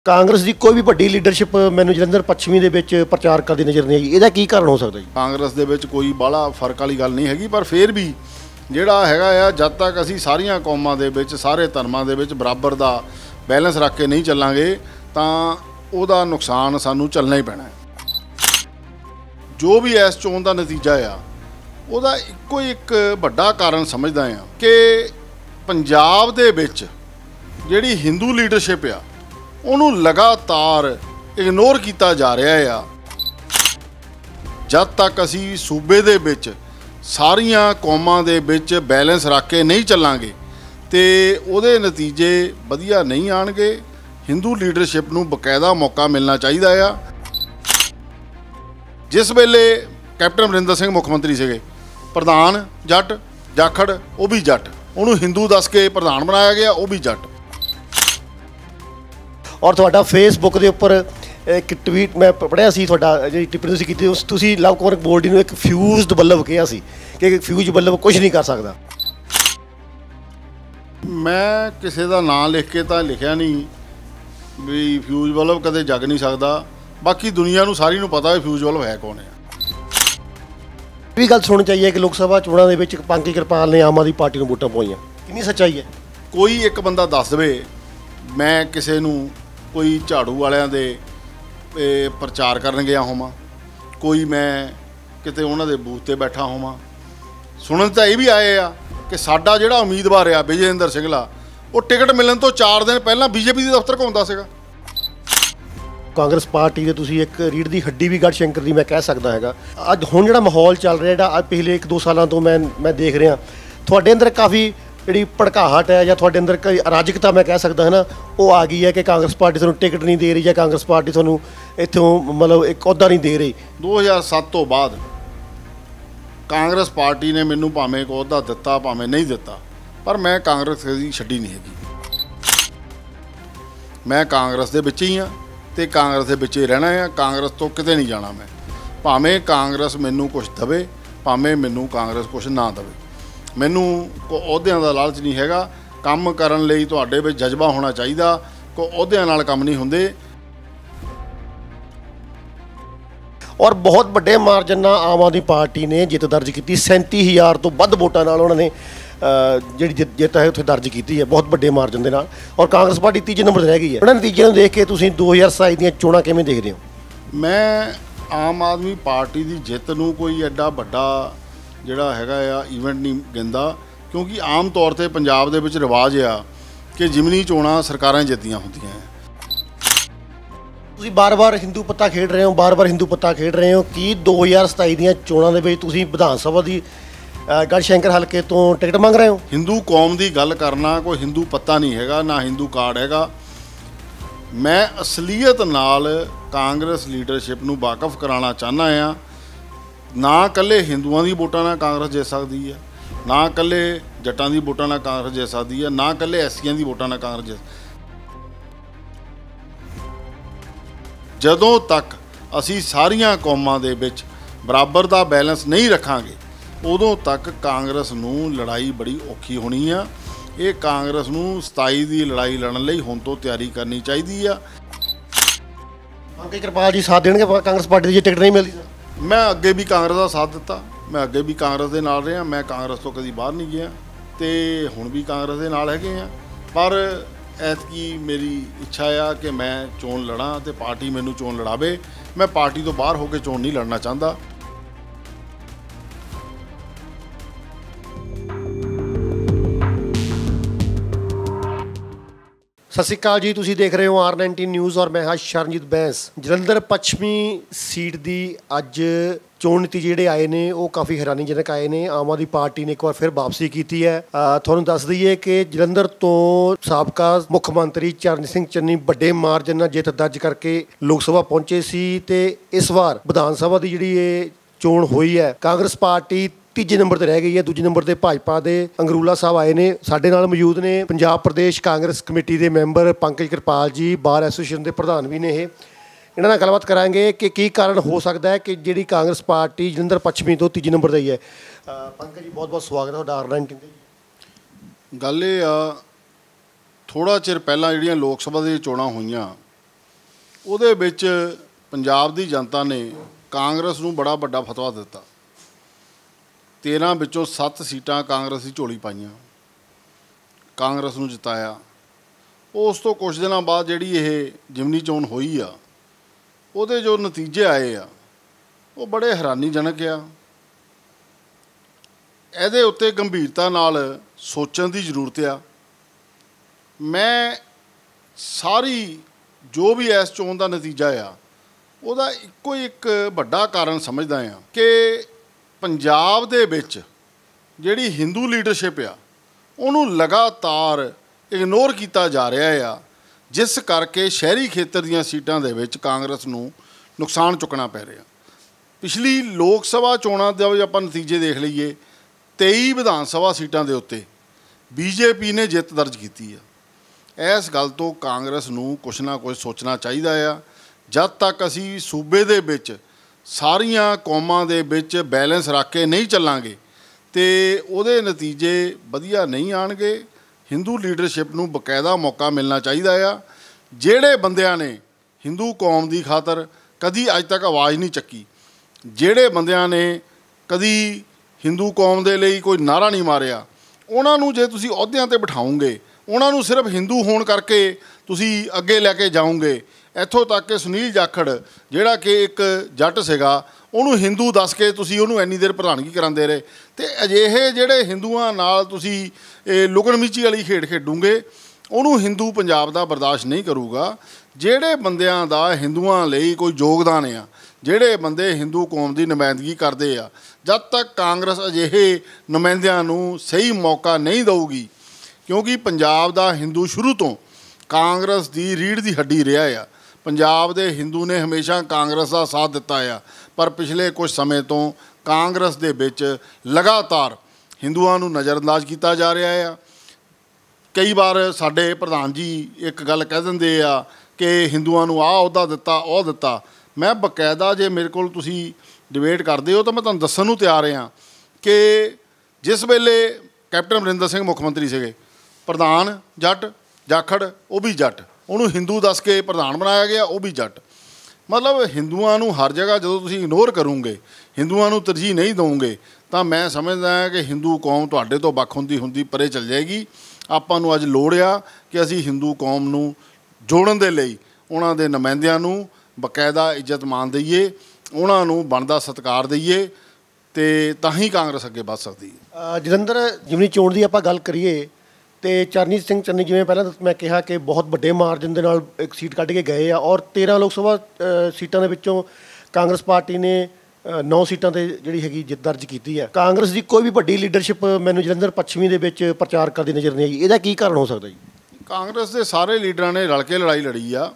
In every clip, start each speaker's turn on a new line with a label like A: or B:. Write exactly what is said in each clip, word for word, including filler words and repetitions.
A: ਕਾਂਗਰਸ ਦੀ ਕੋਈ ਵੀ ਵੱਡੀ ਲੀਡਰਸ਼ਿਪ ਮੈਨੂੰ ਜਲੰਧਰ ਪੱਛਮੀ ਦੇ ਵਿੱਚ ਪ੍ਰਚਾਰ ਕਰਦੀ ਨਜ਼ਰ ਨਹੀਂ ਆਈ। ਇਹਦਾ ਕੀ ਕਾਰਨ ਹੋ ਸਕਦਾ ਜੀ?
B: ਕਾਂਗਰਸ ਦੇ ਵਿੱਚ ਕੋਈ ਬਾਹਲਾ ਫਰਕ ਵਾਲੀ ਗੱਲ ਨਹੀਂ ਹੈਗੀ, ਪਰ ਫਿਰ ਵੀ ਜਿਹੜਾ ਹੈਗਾ ਆ, ਜਦ ਤੱਕ ਅਸੀਂ ਸਾਰੀਆਂ ਕੌਮਾਂ ਦੇ ਵਿੱਚ, ਸਾਰੇ ਧਰਮਾਂ ਦੇ ਵਿੱਚ ਬਰਾਬਰ ਦਾ ਬੈਲੈਂਸ ਰੱਖ ਕੇ ਨਹੀਂ ਚੱਲਾਂਗੇ ਤਾਂ ਉਹਦਾ ਨੁਕਸਾਨ ਸਾਨੂੰ ਝੱਲਣਾ ਹੀ ਪੈਣਾ ਹੈ। ਜੋ ਵੀ ਇਸ ਚੋਣ ਦਾ ਨਤੀਜਾ ਆ, ਉਹਦਾ ਇੱਕੋ ਇੱਕ ਵੱਡਾ ਕਾਰਨ ਸਮਝਦਾ ਆ ਕਿ ਪੰਜਾਬ ਦੇ ਵਿੱਚ ਜਿਹੜੀ ਹਿੰਦੂ ਲੀਡਰਸ਼ਿਪ ਆ ਉਹਨੂੰ ਲਗਾਤਾਰ ਇਗਨੋਰ ਕੀਤਾ ਜਾ ਰਿਹਾ ਆ। ਜਦ ਤੱਕ ਅਸੀਂ ਸੂਬੇ ਦੇ ਵਿੱਚ ਸਾਰੀਆਂ ਕੌਮਾਂ ਦੇ ਵਿੱਚ ਬੈਲੈਂਸ ਰੱਖ ਕੇ ਨਹੀਂ ਚੱਲਾਂਗੇ ਤੇ ਉਹਦੇ ਨਤੀਜੇ ਵਧੀਆ ਨਹੀਂ ਆਣਗੇ। ਹਿੰਦੂ ਲੀਡਰਸ਼ਿਪ ਨੂੰ ਬਕਾਇਦਾ ਮੌਕਾ ਮਿਲਣਾ ਚਾਹੀਦਾ ਆ। ਜਿਸ ਵੇਲੇ ਕੈਪਟਨ ਅਮਰਿੰਦਰ ਸਿੰਘ ਮੁੱਖ ਮੰਤਰੀ ਸੀਗੇ, ਪ੍ਰਧਾਨ ਜੱਟ, ਜਾਖੜ ਉਹ ਵੀ ਜੱਟ, ਉਹਨੂੰ ਹਿੰਦੂ ਦੱਸ ਕੇ ਪ੍ਰਧਾਨ ਬਣਾਇਆ ਗਿਆ, ਉਹ ਵੀ ਜੱਟ।
A: ਔਰ ਤੁਹਾਡਾ ਫੇਸਬੁੱਕ ਦੇ ਉੱਪਰ ਇੱਕ ਟਵੀਟ ਮੈਂ ਪੜ੍ਹਿਆ ਸੀ, ਤੁਹਾਡਾ ਜਿਹੜੀ ਟਿੱਪਣੀ ਤੁਸੀਂ ਕੀਤੀ, ਉਸ ਤੁਸੀਂ ਲਵ ਕੁਮਾਰ ਗੋਲਡੀ ਨੂੰ ਇੱਕ ਫਿਊਜ਼ਡ ਬੱਲਬ ਕਿਹਾ ਸੀ ਕਿ ਫਿਊਜ਼ ਬੱਲਬ ਕੁਝ ਨਹੀਂ ਕਰ ਸਕਦਾ।
B: ਮੈਂ ਕਿਸੇ ਦਾ ਨਾਂ ਲਿਖ ਕੇ ਤਾਂ ਲਿਖਿਆ ਨਹੀਂ ਵੀ ਫਿਊਜ਼ ਬੱਲਬ ਕਦੇ ਜਗ ਨਹੀਂ ਸਕਦਾ। ਬਾਕੀ ਦੁਨੀਆ ਨੂੰ ਸਾਰੀ ਨੂੰ ਪਤਾ ਹੈ ਫਿਊਜ਼ ਬੱਲਬ ਹੈ ਕੌਣ ਹੈ।
A: ਇਹ ਵੀ ਗੱਲ ਸੁਣਨੀ ਚਾਹੀਏ ਕਿ ਲੋਕ ਸਭਾ ਚੋਣਾਂ ਦੇ ਵਿੱਚ ਪੰਕਜ ਕਿਰਪਾਲ ਨੇ ਆਮ ਆਦਮੀ ਪਾਰਟੀ ਨੂੰ ਵੋਟਾਂ ਪਾਈਆਂ, ਕਿੰਨੀ ਸੱਚਾਈ ਹੈ?
B: ਕੋਈ ਇੱਕ ਬੰਦਾ ਦੱਸ ਦੇਵੇ ਮੈਂ ਕਿਸੇ ਨੂੰ ਕੋਈ ਝਾੜੂ ਵਾਲਿਆਂ ਦੇ ਪ੍ਰਚਾਰ ਕਰਨ ਗਿਆ ਹੋਵਾਂ, ਕੋਈ ਮੈਂ ਕਿਤੇ ਉਹਨਾਂ ਦੇ ਬੂਥ 'ਤੇ ਬੈਠਾ ਹੋਵਾਂ। ਸੁਣਨ ਤਾਂ ਇਹ ਵੀ ਆਏ ਆ ਕਿ ਸਾਡਾ ਜਿਹੜਾ ਉਮੀਦਵਾਰ ਆ ਵਿਜੇਂਦਰ ਸਿੰਗਲਾ, ਉਹ ਟਿਕਟ ਮਿਲਣ ਤੋਂ ਚਾਰ ਦਿਨ ਪਹਿਲਾਂ ਬੀਜੇਪੀ ਦੇ ਦਫ਼ਤਰ ਘੁੰਮਦਾ ਸੀਗਾ।
A: ਕਾਂਗਰਸ ਪਾਰਟੀ ਦੇ ਤੁਸੀਂ ਇੱਕ ਰੀੜ੍ਹ ਦੀ ਹੱਡੀ ਵੀ ਗੜ੍ਹ ਸ਼ੰਕਰ ਦੀ ਮੈਂ ਕਹਿ ਸਕਦਾ ਹੈਗਾ। ਅੱਜ ਹੁਣ ਜਿਹੜਾ ਮਾਹੌਲ ਚੱਲ ਰਿਹਾ, ਜਿਹੜਾ ਅੱਜ ਪਿਛਲੇ ਇੱਕ ਦੋ ਸਾਲਾਂ ਤੋਂ ਮੈਂ ਮੈਂ ਦੇਖ ਰਿਹਾ, ਤੁਹਾਡੇ ਅੰਦਰ ਕਾਫੀ ਜਿਹੜੀ ਭੜਕਾਹਟ ਹੈ ਜਾਂ ਤੁਹਾਡੇ ਅੰਦਰ ਕਈ ਅਰਾਜਕਤਾ ਮੈਂ ਕਹਿ ਸਕਦਾ ਹੈ ਨਾ, ਉਹ ਆ ਗਈ ਹੈ ਕਿ ਕਾਂਗਰਸ ਪਾਰਟੀ ਤੁਹਾਨੂੰ ਟਿਕਟ ਨਹੀਂ ਦੇ ਰਹੀ ਜਾਂ ਕਾਂਗਰਸ ਪਾਰਟੀ ਤੁਹਾਨੂੰ ਇੱਥੋਂ ਮਤਲਬ ਇੱਕ ਅਹੁਦਾ ਨਹੀਂ ਦੇ ਰਹੀ।
B: ਦੋ ਹਜ਼ਾਰ ਸੱਤ ਤੋਂ ਬਾਅਦ ਕਾਂਗਰਸ ਪਾਰਟੀ ਨੇ ਮੈਨੂੰ ਭਾਵੇਂ ਇੱਕ ਅਹੁਦਾ ਦਿੱਤਾ ਭਾਵੇਂ ਨਹੀਂ ਦਿੱਤਾ, ਪਰ ਮੈਂ ਕਾਂਗਰਸ ਦੀ ਛੱਡੀ ਨਹੀਂ ਹੈਗੀ। ਮੈਂ ਕਾਂਗਰਸ ਦੇ ਵਿੱਚ ਹੀ ਹਾਂ ਅਤੇ ਕਾਂਗਰਸ ਦੇ ਵਿੱਚ ਹੀ ਰਹਿਣਾ ਆ। ਕਾਂਗਰਸ ਤੋਂ ਕਿਤੇ ਨਹੀਂ ਜਾਣਾ ਮੈਂ, ਭਾਵੇਂ ਕਾਂਗਰਸ ਮੈਨੂੰ ਕੁਛ ਦੇਵੇ ਭਾਵੇਂ ਮੈਨੂੰ ਕਾਂਗਰਸ ਕੁਛ ਨਾ ਦੇਵੇ। ਮੈਨੂੰ ਕੋਈ ਅਹੁਦਿਆਂ ਦਾ ਲਾਲਚ ਨਹੀਂ ਹੈਗਾ। ਕੰਮ ਕਰਨ ਲਈ ਤੁਹਾਡੇ ਵਿੱਚ ਜਜ਼ਬਾ ਹੋਣਾ ਚਾਹੀਦਾ। ਕੋਈ ਅਹੁਦਿਆਂ ਨਾਲ ਕੰਮ ਨਹੀਂ ਹੁੰਦੇ।
A: ਔਰ ਬਹੁਤ ਵੱਡੇ ਮਾਰਜਨ ਨਾਲ ਆਮ ਆਦਮੀ ਪਾਰਟੀ ਨੇ ਜਿੱਤ ਦਰਜ ਕੀਤੀ, ਸੈਂਤੀ ਹਜ਼ਾਰ ਤੋਂ ਵੱਧ ਵੋਟਾਂ ਨਾਲ ਉਹਨਾਂ ਨੇ ਜਿਹੜੀ ਜਿੱਤ ਜਿੱਤ ਹੈ ਉੱਥੇ ਦਰਜ ਕੀਤੀ ਹੈ, ਬਹੁਤ ਵੱਡੇ ਮਾਰਜਨ ਦੇ ਨਾਲ। ਔਰ ਕਾਂਗਰਸ ਪਾਰਟੀ ਤੀਜੇ ਨੰਬਰ 'ਤੇ ਰਹਿ ਗਈ ਹੈ। ਉਹਨਾਂ ਨਤੀਜਿਆਂ ਨੂੰ ਦੇਖ ਕੇ ਤੁਸੀਂ ਦੋ ਹਜ਼ਾਰ ਸਤਾਈ ਦੀਆਂ ਚੋਣਾਂ ਕਿਵੇਂ ਦੇਖਦੇ ਹੋ?
B: ਮੈਂ ਆਮ ਆਦਮੀ ਪਾਰਟੀ ਦੀ ਜਿੱਤ ਨੂੰ ਕੋਈ ਐਡਾ ਵੱਡਾ ਜਿਹੜਾ ਹੈਗਾ ਆ ਈਵੈਂਟ ਨਹੀਂ ਗਿਣਦਾ, ਕਿਉਂਕਿ ਆਮ ਤੌਰ 'ਤੇ ਪੰਜਾਬ ਦੇ ਵਿੱਚ ਰਿਵਾਜ ਆ ਕਿ ਜ਼ਿਮਨੀ ਚੋਣਾਂ ਸਰਕਾਰਾਂ ਜਿੱਤਦੀਆਂ ਹੁੰਦੀਆਂ।
A: ਤੁਸੀਂ ਬਾਰ-ਬਾਰ ਹਿੰਦੂ ਪੱਤਾ ਖੇਡ ਰਹੇ ਹੋ, ਬਾਰ-ਬਾਰ ਹਿੰਦੂ ਪੱਤਾ ਖੇਡ ਰਹੇ ਹੋ। ਕੀ ਦੋ ਹਜ਼ਾਰ ਸਤਾਈ ਦੀਆਂ ਚੋਣਾਂ ਦੇ ਵਿੱਚ ਤੁਸੀਂ ਵਿਧਾਨ ਸਭਾ ਦੀ ਗੜ੍ਹ ਸ਼ੰਕਰ ਹਲਕੇ ਤੋਂ ਟਿਕਟ ਮੰਗ ਰਹੇ ਹੋ?
B: ਹਿੰਦੂ ਕੌਮ ਦੀ ਗੱਲ ਕਰਨਾ ਕੋਈ ਹਿੰਦੂ ਪੱਤਾ ਨਹੀਂ ਹੈਗਾ, ਨਾ ਹਿੰਦੂ ਕਾਰਡ ਹੈਗਾ। ਮੈਂ ਅਸਲੀਅਤ ਨਾਲ ਕਾਂਗਰਸ ਲੀਡਰਸ਼ਿਪ ਨੂੰ ਵਾਕਫ ਕਰਾਉਣਾ ਚਾਹੁੰਦਾ ਹਾਂ। ਨਾ ਇਕੱਲੇ ਹਿੰਦੂਆਂ ਦੀ ਵੋਟਾਂ ਨਾਲ ਕਾਂਗਰਸ ਜਿੱਤ ਸਕਦੀ ਹੈ, ਨਾ ਇਕੱਲੇ ਜੱਟਾਂ ਦੀ ਵੋਟਾਂ ਨਾਲ ਕਾਂਗਰਸ ਜਿੱਤ ਸਕਦੀ ਹੈ, ਨਾ ਇਕੱਲੇ ਐਸੀਆਂ ਦੀ ਵੋਟਾਂ ਨਾਲ ਕਾਂਗਰਸ ਜਿੱਤ। ਜਦੋਂ ਤੱਕ ਅਸੀਂ ਸਾਰੀਆਂ ਕੌਮਾਂ ਦੇ ਵਿੱਚ ਬਰਾਬਰ ਦਾ ਬੈਲੈਂਸ ਨਹੀਂ ਰੱਖਾਂਗੇ, ਉਦੋਂ ਤੱਕ ਕਾਂਗਰਸ ਨੂੰ ਲੜਾਈ ਬੜੀ ਔਖੀ ਹੋਣੀ ਆ। ਇਹ ਕਾਂਗਰਸ ਨੂੰ ਸਤਾਈ ਦੀ ਲੜਾਈ ਲੜਨ ਲਈ ਹੁਣ ਤੋਂ ਤਿਆਰੀ ਕਰਨੀ ਚਾਹੀਦੀ ਆ।
A: ਪੰਕਜ ਕਿਰਪਾਲ ਜੀ ਸਾਥ ਦੇਣਗੇ ਕਾਂਗਰਸ ਪਾਰਟੀ ਦੀ ਜੇ ਟਿਕਟ ਨਹੀਂ ਮਿਲਦੀ?
B: ਮੈਂ ਅੱਗੇ ਵੀ ਕਾਂਗਰਸ ਦਾ ਸਾਥ ਦਿੱਤਾ, ਮੈਂ ਅੱਗੇ ਵੀ ਕਾਂਗਰਸ ਦੇ ਨਾਲ ਰਿਹਾ। ਮੈਂ ਕਾਂਗਰਸ ਤੋਂ ਕਦੀ ਬਾਹਰ ਨਹੀਂ ਗਿਆ ਅਤੇ ਹੁਣ ਵੀ ਕਾਂਗਰਸ ਦੇ ਨਾਲ ਹੈਗੇ ਆ। ਪਰ ਐਤਕੀ ਮੇਰੀ ਇੱਛਾ ਆ ਕਿ ਮੈਂ ਚੋਣ ਲੜਾਂ ਅਤੇ ਪਾਰਟੀ ਮੈਨੂੰ ਚੋਣ ਲੜਾਵੇ। ਮੈਂ ਪਾਰਟੀ ਤੋਂ ਬਾਹਰ ਹੋ ਕੇ ਚੋਣ ਨਹੀਂ ਲੜਨਾ ਚਾਹੁੰਦਾ।
A: ਸਤਿ ਸ਼੍ਰੀ ਅਕਾਲ ਜੀ, ਤੁਸੀਂ ਦੇਖ ਰਹੇ ਹੋ ਆਰ ਨਾਈਨਟੀਨ ਨਿਊਜ਼ ਔਰ ਮੈਂ ਹਾਂ ਸ਼ਰਨਜੀਤ ਬੈਂਸ। ਜਲੰਧਰ ਪੱਛਮੀ ਸੀਟ ਦੀ ਅੱਜ ਚੋਣ ਨਤੀਜੇ ਜਿਹੜੇ ਆਏ ਨੇ ਉਹ ਕਾਫੀ ਹੈਰਾਨੀਜਨਕ ਆਏ ਨੇ। ਆਮ ਆਦਮੀ ਪਾਰਟੀ ਨੇ ਇੱਕ ਵਾਰ ਫਿਰ ਵਾਪਸੀ ਕੀਤੀ ਹੈ। ਤੁਹਾਨੂੰ ਦੱਸ ਦਈਏ ਕਿ ਜਲੰਧਰ ਤੋਂ ਸਾਬਕਾ ਮੁੱਖ ਮੰਤਰੀ ਚਰਨ ਸਿੰਘ ਚੰਨੀ ਵੱਡੇ ਮਾਰਜਨ ਨਾਲ ਜਿੱਤ ਦਰਜ ਕਰਕੇ ਲੋਕ ਸਭਾ ਪਹੁੰਚੇ ਸੀ ਅਤੇ ਇਸ ਵਾਰ ਵਿਧਾਨ ਸਭਾ ਦੀ ਜਿਹੜੀ ਇਹ ਚੋਣ ਹੋਈ ਹੈ, ਕਾਂਗਰਸ ਪਾਰਟੀ ਤੀਜੇ ਨੰਬਰ 'ਤੇ ਰਹਿ ਗਈ ਹੈ। ਦੂਜੇ ਨੰਬਰ 'ਤੇ ਭਾਜਪਾ ਦੇ ਅੰਗਰੂਲਾ ਸਾਹਿਬ ਆਏ ਨੇ। ਸਾਡੇ ਨਾਲ ਮੌਜੂਦ ਨੇ ਪੰਜਾਬ ਪ੍ਰਦੇਸ਼ ਕਾਂਗਰਸ ਕਮੇਟੀ ਦੇ member Pankaj Kirpal ji, bar association ਦੇ ਪ੍ਰਧਾਨ ਵੀ ਨੇ ਇਹ। ਇਹਨਾਂ ਨਾਲ ਗੱਲਬਾਤ ਕਰਾਂਗੇ ਕਿ ਕੀ ਕਾਰਨ ਹੋ ਸਕਦਾ ਹੈ ਕਿ ਜਿਹੜੀ ਕਾਂਗਰਸ ਪਾਰਟੀ ਜਲੰਧਰ ਪੱਛਮੀ ਤੋਂ ਤੀਜੇ ਨੰਬਰ 'ਤੇ ਹੀ ਹੈ। ਪੰਕਜ ਜੀ, ਬਹੁਤ ਬਹੁਤ ਸਵਾਗਤ ਹੈ ਤੁਹਾਡਾ ਆਰ ਨਾਈਨਟੀਨ 'ਤੇ।
B: ਗੱਲ ਇਹ ਆ, ਥੋੜ੍ਹਾ ਚਿਰ ਪਹਿਲਾਂ ਜਿਹੜੀਆਂ ਲੋਕ ਸਭਾ ਦੀਆਂ ਚੋਣਾਂ ਹੋਈਆਂ ਉਹਦੇ ਵਿੱਚ ਪੰਜਾਬ ਦੀ ਜਨਤਾ ਨੇ ਕਾਂਗਰਸ ਨੂੰ ਬੜਾ ਵੱਡਾ ਫਤਵਾ ਦਿੱਤਾ। ਤੇਰ੍ਹਾਂ ਵਿੱਚੋਂ ਸੱਤ ਸੀਟਾਂ ਕਾਂਗਰਸ ਦੀ ਝੋਲੀ ਪਾਈਆਂ, ਕਾਂਗਰਸ ਨੂੰ ਜਿਤਾਇਆ। ਉਸ ਤੋਂ ਕੁਝ ਦਿਨਾਂ ਬਾਅਦ ਜਿਹੜੀ ਇਹ ਜਿਮਨੀ ਚੋਣ ਹੋਈ ਆ, ਉਹਦੇ ਜੋ ਨਤੀਜੇ ਆਏ ਆ ਉਹ ਬੜੇ ਹੈਰਾਨੀਜਨਕ ਆ। ਇਹਦੇ ਉੱਤੇ ਗੰਭੀਰਤਾ ਨਾਲ ਸੋਚਣ ਦੀ ਜ਼ਰੂਰਤ ਆ। ਮੈਂ ਸਾਰੀ ਜੋ ਵੀ ਇਸ ਚੋਣ ਦਾ ਨਤੀਜਾ ਆ ਉਹਦਾ ਇੱਕੋ ਇੱਕ ਵੱਡਾ ਕਾਰਨ ਸਮਝਦਾ ਆ ਕਿ ਪੰਜਾਬ ਦੇ ਵਿੱਚ ਜਿਹੜੀ ਹਿੰਦੂ ਲੀਡਰਸ਼ਿਪ ਆ ਉਹਨੂੰ ਲਗਾਤਾਰ ਇਗਨੋਰ ਕੀਤਾ ਜਾ ਰਿਹਾ ਆ, ਜਿਸ ਕਰਕੇ ਸ਼ਹਿਰੀ ਖੇਤਰ ਦੀਆਂ ਸੀਟਾਂ ਦੇ ਵਿੱਚ ਕਾਂਗਰਸ ਨੂੰ ਨੁਕਸਾਨ ਚੁੱਕਣਾ ਪੈ ਰਿਹਾ। ਪਿਛਲੀ ਲੋਕ ਸਭਾ ਚੋਣਾਂ ਦਾ ਵੀ ਆਪਾਂ ਨਤੀਜੇ ਦੇਖ ਲਈਏ, ਤੇਈ ਵਿਧਾਨ ਸਭਾ ਸੀਟਾਂ ਦੇ ਉੱਤੇ ਬੀਜੇਪੀ ਨੇ ਜਿੱਤ ਦਰਜ ਕੀਤੀ ਆ। ਇਸ ਗੱਲ ਤੋਂ ਕਾਂਗਰਸ ਨੂੰ ਕੁਛ ਨਾ ਕੁਛ ਸੋਚਣਾ ਚਾਹੀਦਾ ਆ। ਜਦ ਤੱਕ ਅਸੀਂ ਸੂਬੇ ਦੇ ਵਿੱਚ ਸਾਰੀਆਂ ਕੌਮਾਂ ਦੇ ਵਿੱਚ ਬੈਲੈਂਸ ਰੱਖ ਕੇ ਨਹੀਂ ਚੱਲਾਂਗੇ ਤੇ ਉਹਦੇ ਨਤੀਜੇ ਵਧੀਆ ਨਹੀਂ ਆਣਗੇ। ਹਿੰਦੂ ਲੀਡਰਸ਼ਿਪ ਨੂੰ ਬਕਾਇਦਾ ਮੌਕਾ ਮਿਲਣਾ ਚਾਹੀਦਾ ਆ। ਜਿਹੜੇ ਬੰਦਿਆਂ ਨੇ ਹਿੰਦੂ ਕੌਮ ਦੀ ਖਾਤਰ ਕਦੀ ਅੱਜ ਤੱਕ ਆਵਾਜ਼ ਨਹੀਂ ਚੱਕੀ, ਜਿਹੜੇ ਬੰਦਿਆਂ ਨੇ ਕਦੀ ਹਿੰਦੂ ਕੌਮ ਦੇ ਲਈ ਕੋਈ ਨਾਅਰਾ ਨਹੀਂ ਮਾਰਿਆ, ਉਹਨਾਂ ਨੂੰ ਜੇ ਤੁਸੀਂ ਅਹੁਦਿਆਂ 'ਤੇ ਬਿਠਾਓਗੇ, ਉਹਨਾਂ ਨੂੰ ਸਿਰਫ ਹਿੰਦੂ ਹੋਣ ਕਰਕੇ ਤੁਸੀਂ ਅੱਗੇ ਲੈ ਕੇ ਜਾਓਗੇ। ਇੱਥੋਂ ਤੱਕ ਕਿ ਸੁਨੀਲ ਜਾਖੜ ਜਿਹੜਾ ਕਿ ਇੱਕ ਜੱਟ ਸੀਗਾ, ਉਹਨੂੰ ਹਿੰਦੂ ਦੱਸ ਕੇ ਤੁਸੀਂ ਉਹਨੂੰ ਇੰਨੀ ਦੇਰ ਪ੍ਰਧਾਨਗੀ ਕਰਾਉਂਦੇ ਰਹੇ। ਅਤੇ ਅਜਿਹੇ ਜਿਹੜੇ ਹਿੰਦੂਆਂ ਨਾਲ ਤੁਸੀਂ ਇਹ ਲੁਕਣ ਮੀਚੀ ਵਾਲੀ ਖੇਡ ਖੇਡੋਗੇ, ਉਹਨੂੰ ਹਿੰਦੂ ਪੰਜਾਬ ਦਾ ਬਰਦਾਸ਼ਤ ਨਹੀਂ ਕਰੂਗਾ। ਜਿਹੜੇ ਬੰਦਿਆਂ ਦਾ ਹਿੰਦੂਆਂ ਲਈ ਕੋਈ ਯੋਗਦਾਨ ਆ, ਜਿਹੜੇ ਬੰਦੇ ਹਿੰਦੂ ਕੌਮ ਦੀ ਨੁਮਾਇੰਦਗੀ ਕਰਦੇ ਆ, ਜਦ ਤੱਕ ਕਾਂਗਰਸ ਅਜਿਹੇ ਨੁਮਾਇੰਦਿਆਂ ਨੂੰ ਸਹੀ ਮੌਕਾ ਨਹੀਂ ਦੇਊਗੀ, ਕਿਉਂਕਿ ਪੰਜਾਬ ਦਾ ਹਿੰਦੂ ਸ਼ੁਰੂ ਤੋਂ ਕਾਂਗਰਸ ਦੀ ਰੀੜ੍ਹ ਦੀ ਹੱਡੀ ਰਿਹਾ ਆ। ਪੰਜਾਬ ਦੇ ਹਿੰਦੂ ਨੇ ਹਮੇਸ਼ਾ ਕਾਂਗਰਸ ਦਾ ਸਾਥ ਦਿੱਤਾ ਆ, ਪਰ ਪਿਛਲੇ ਕੁਝ ਸਮੇਂ ਤੋਂ ਕਾਂਗਰਸ ਦੇ ਵਿੱਚ ਲਗਾਤਾਰ ਹਿੰਦੂਆਂ ਨੂੰ ਨਜ਼ਰਅੰਦਾਜ਼ ਕੀਤਾ ਜਾ ਰਿਹਾ ਆ। ਕਈ ਵਾਰ ਸਾਡੇ ਪ੍ਰਧਾਨ ਜੀ ਇੱਕ ਗੱਲ ਕਹਿ ਦਿੰਦੇ ਆ ਕਿ ਹਿੰਦੂਆਂ ਨੂੰ ਆਹ ਅਹੁਦਾ ਦਿੱਤਾ, ਉਹ ਦਿੱਤਾ। ਮੈਂ ਬਕਾਇਦਾ ਜੇ ਮੇਰੇ ਕੋਲ ਤੁਸੀਂ ਡਿਬੇਟ ਕਰਦੇ ਹੋ ਤਾਂ ਮੈਂ ਤੁਹਾਨੂੰ ਦੱਸਣ ਨੂੰ ਤਿਆਰ ਹਾਂ ਕਿ ਜਿਸ ਵੇਲੇ ਕੈਪਟਨ ਅਮਰਿੰਦਰ ਸਿੰਘ ਮੁੱਖ ਮੰਤਰੀ ਸੀਗੇ, ਪ੍ਰਧਾਨ ਜੱਟ, ਜਾਖੜ ਉਹ ਵੀ ਜੱਟ, ਉਹਨੂੰ ਹਿੰਦੂ ਦੱਸ ਕੇ ਪ੍ਰਧਾਨ ਬਣਾਇਆ ਗਿਆ, ਉਹ ਵੀ ਜੱਟ। ਮਤਲਬ ਹਿੰਦੂਆਂ ਨੂੰ ਹਰ ਜਗ੍ਹਾ ਜਦੋਂ ਤੁਸੀਂ ਇਗਨੋਰ ਕਰੋਗੇ, ਹਿੰਦੂਆਂ ਨੂੰ ਤਰਜੀਹ ਨਹੀਂ ਦਿਓਗੇ, ਤਾਂ ਮੈਂ ਸਮਝਦਾ ਹਾਂ ਕਿ ਹਿੰਦੂ ਕੌਮ ਤੁਹਾਡੇ ਤੋਂ ਵੱਖ ਹੁੰਦੀ ਹੁੰਦੀ ਪਰੇ ਚੱਲ ਜਾਏਗੀ। ਆਪਾਂ ਨੂੰ ਅੱਜ ਲੋੜ ਆ ਕਿ ਅਸੀਂ ਹਿੰਦੂ ਕੌਮ ਨੂੰ ਜੋੜਨ ਦੇ ਲਈ ਉਹਨਾਂ ਦੇ ਨੁਮਾਇੰਦਿਆਂ ਨੂੰ ਬਕਾਇਦਾ ਇੱਜ਼ਤ ਮਾਣ ਦਈਏ, ਉਹਨਾਂ ਨੂੰ ਬਣਦਾ ਸਤਿਕਾਰ ਦਈਏ, ਅਤੇ ਤਾਂ ਹੀ ਕਾਂਗਰਸ ਅੱਗੇ ਵੱਧ ਸਕਦੀ ਹੈ।
A: ਜਲੰਧਰ ਜਿਮਨੀ ਚੋਣ ਦੀ ਆਪਾਂ ਗੱਲ ਕਰੀਏ ਤੇ ਚਰਨਜੀਤ ਸਿੰਘ ਚੰਨੀ, ਜਿਵੇਂ ਪਹਿਲਾਂ ਮੈਂ ਕਿਹਾ ਕਿ ਬਹੁਤ ਵੱਡੇ ਮਾਰਜਨ ਦੇ ਨਾਲ ਇੱਕ ਸੀਟ ਕੱਢ ਕੇ ਗਏ ਆ, ਔਰ ਤੇਰ੍ਹਾਂ ਲੋਕ ਸਭਾ ਸੀਟਾਂ ਦੇ ਵਿੱਚੋਂ ਕਾਂਗਰਸ ਪਾਰਟੀ ਨੇ ਨੌ ਸੀਟਾਂ 'ਤੇ ਜਿਹੜੀ ਹੈਗੀ ਜਿੱਤ ਦਰਜ ਕੀਤੀ ਹੈ। ਕਾਂਗਰਸ ਦੀ ਕੋਈ ਵੀ ਵੱਡੀ ਲੀਡਰਸ਼ਿਪ ਮੈਨੂੰ ਜਲੰਧਰ ਪੱਛਮੀ ਦੇ ਵਿੱਚ ਪ੍ਰਚਾਰ ਕਰਦੀ ਨਜ਼ਰ ਨਹੀਂ ਆਈ। ਇਹਦਾ ਕੀ ਕਾਰਨ ਹੋ ਸਕਦਾ ਜੀ?
B: ਕਾਂਗਰਸ ਦੇ ਸਾਰੇ ਲੀਡਰਾਂ ਨੇ ਰਲ ਕੇ ਲੜਾਈ ਲੜੀ ਆ।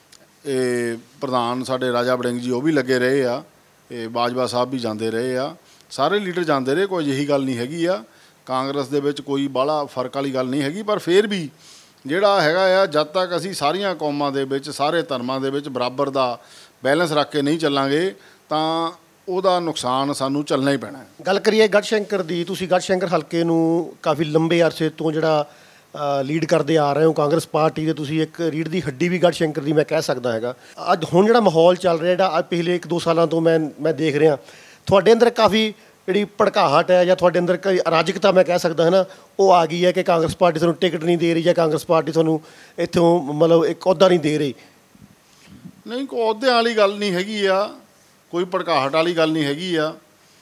B: ਇਹ ਪ੍ਰਧਾਨ ਸਾਡੇ ਰਾਜਾ ਵੜਿੰਗ ਜੀ ਉਹ ਵੀ ਲੱਗੇ ਰਹੇ ਆ, ਇਹ ਬਾਜਵਾ ਸਾਹਿਬ ਵੀ ਜਾਂਦੇ ਰਹੇ ਆ, ਸਾਰੇ ਲੀਡਰ ਜਾਂਦੇ ਰਹੇ। ਕੋਈ ਅਜਿਹੀ ਗੱਲ ਨਹੀਂ ਹੈਗੀ ਆ, ਕਾਂਗਰਸ ਦੇ ਵਿੱਚ ਕੋਈ ਬਾਹਲਾ ਫਰਕ ਵਾਲੀ ਗੱਲ ਨਹੀਂ ਹੈਗੀ। ਪਰ ਫਿਰ ਵੀ ਜਿਹੜਾ ਹੈਗਾ ਆ, ਜਦ ਤੱਕ ਅਸੀਂ ਸਾਰੀਆਂ ਕੌਮਾਂ ਦੇ ਵਿੱਚ, ਸਾਰੇ ਧਰਮਾਂ ਦੇ ਵਿੱਚ ਬਰਾਬਰ ਦਾ ਬੈਲੈਂਸ ਰੱਖ ਕੇ ਨਹੀਂ ਚੱਲਾਂਗੇ ਤਾਂ ਉਹਦਾ ਨੁਕਸਾਨ ਸਾਨੂੰ ਝੱਲਣਾ ਹੀ ਪੈਣਾ।
A: ਗੱਲ ਕਰੀਏ ਗੜ੍ਹਸ਼ੰਕਰ ਦੀ, ਤੁਸੀਂ ਗੜ੍ਹਸ਼ੰਕਰ ਹਲਕੇ ਨੂੰ ਕਾਫੀ ਲੰਬੇ ਅਰਸੇ ਤੋਂ ਜਿਹੜਾ ਲੀਡ ਕਰਦੇ ਆ ਰਹੇ ਹੋ ਕਾਂਗਰਸ ਪਾਰਟੀ ਦੇ, ਤੁਸੀਂ ਇੱਕ ਰੀੜ੍ਹ ਦੀ ਹੱਡੀ ਵੀ ਗੜ੍ਹਸ਼ੰਕਰ ਦੀ ਮੈਂ ਕਹਿ ਸਕਦਾ ਹੈਗਾ। ਅੱਜ ਹੁਣ ਜਿਹੜਾ ਮਾਹੌਲ ਚੱਲ ਰਿਹਾ, ਜਿਹੜਾ ਅੱਜ ਪਿਛਲੇ ਇੱਕ ਦੋ ਸਾਲਾਂ ਤੋਂ ਮੈਂ ਮੈਂ ਦੇਖ ਰਿਹਾ, ਤੁਹਾਡੇ ਅੰਦਰ ਕਾਫੀ ਜਿਹੜੀ ਭੜਕਾਹਟ ਹੈ ਜਾਂ ਤੁਹਾਡੇ ਅੰਦਰ ਕਈ ਅਰਾਜਕਤਾ ਮੈਂ ਕਹਿ ਸਕਦਾ ਹੈ ਨਾ, ਉਹ ਆ ਗਈ ਹੈ ਕਿ ਕਾਂਗਰਸ ਪਾਰਟੀ ਤੁਹਾਨੂੰ ਟਿਕਟ ਨਹੀਂ ਦੇ ਰਹੀ ਜਾਂ ਕਾਂਗਰਸ ਪਾਰਟੀ ਤੁਹਾਨੂੰ ਇੱਥੋਂ ਮਤਲਬ ਇੱਕ ਅਹੁਦਾ ਨਹੀਂ ਦੇ ਰਹੀ।
B: ਨਹੀਂ, ਕੋਈ ਅਹੁਦਿਆਂ ਵਾਲੀ ਗੱਲ ਨਹੀਂ ਹੈਗੀ ਆ, ਕੋਈ ਭੜਕਾਹਟ ਵਾਲੀ ਗੱਲ ਨਹੀਂ ਹੈਗੀ ਆ।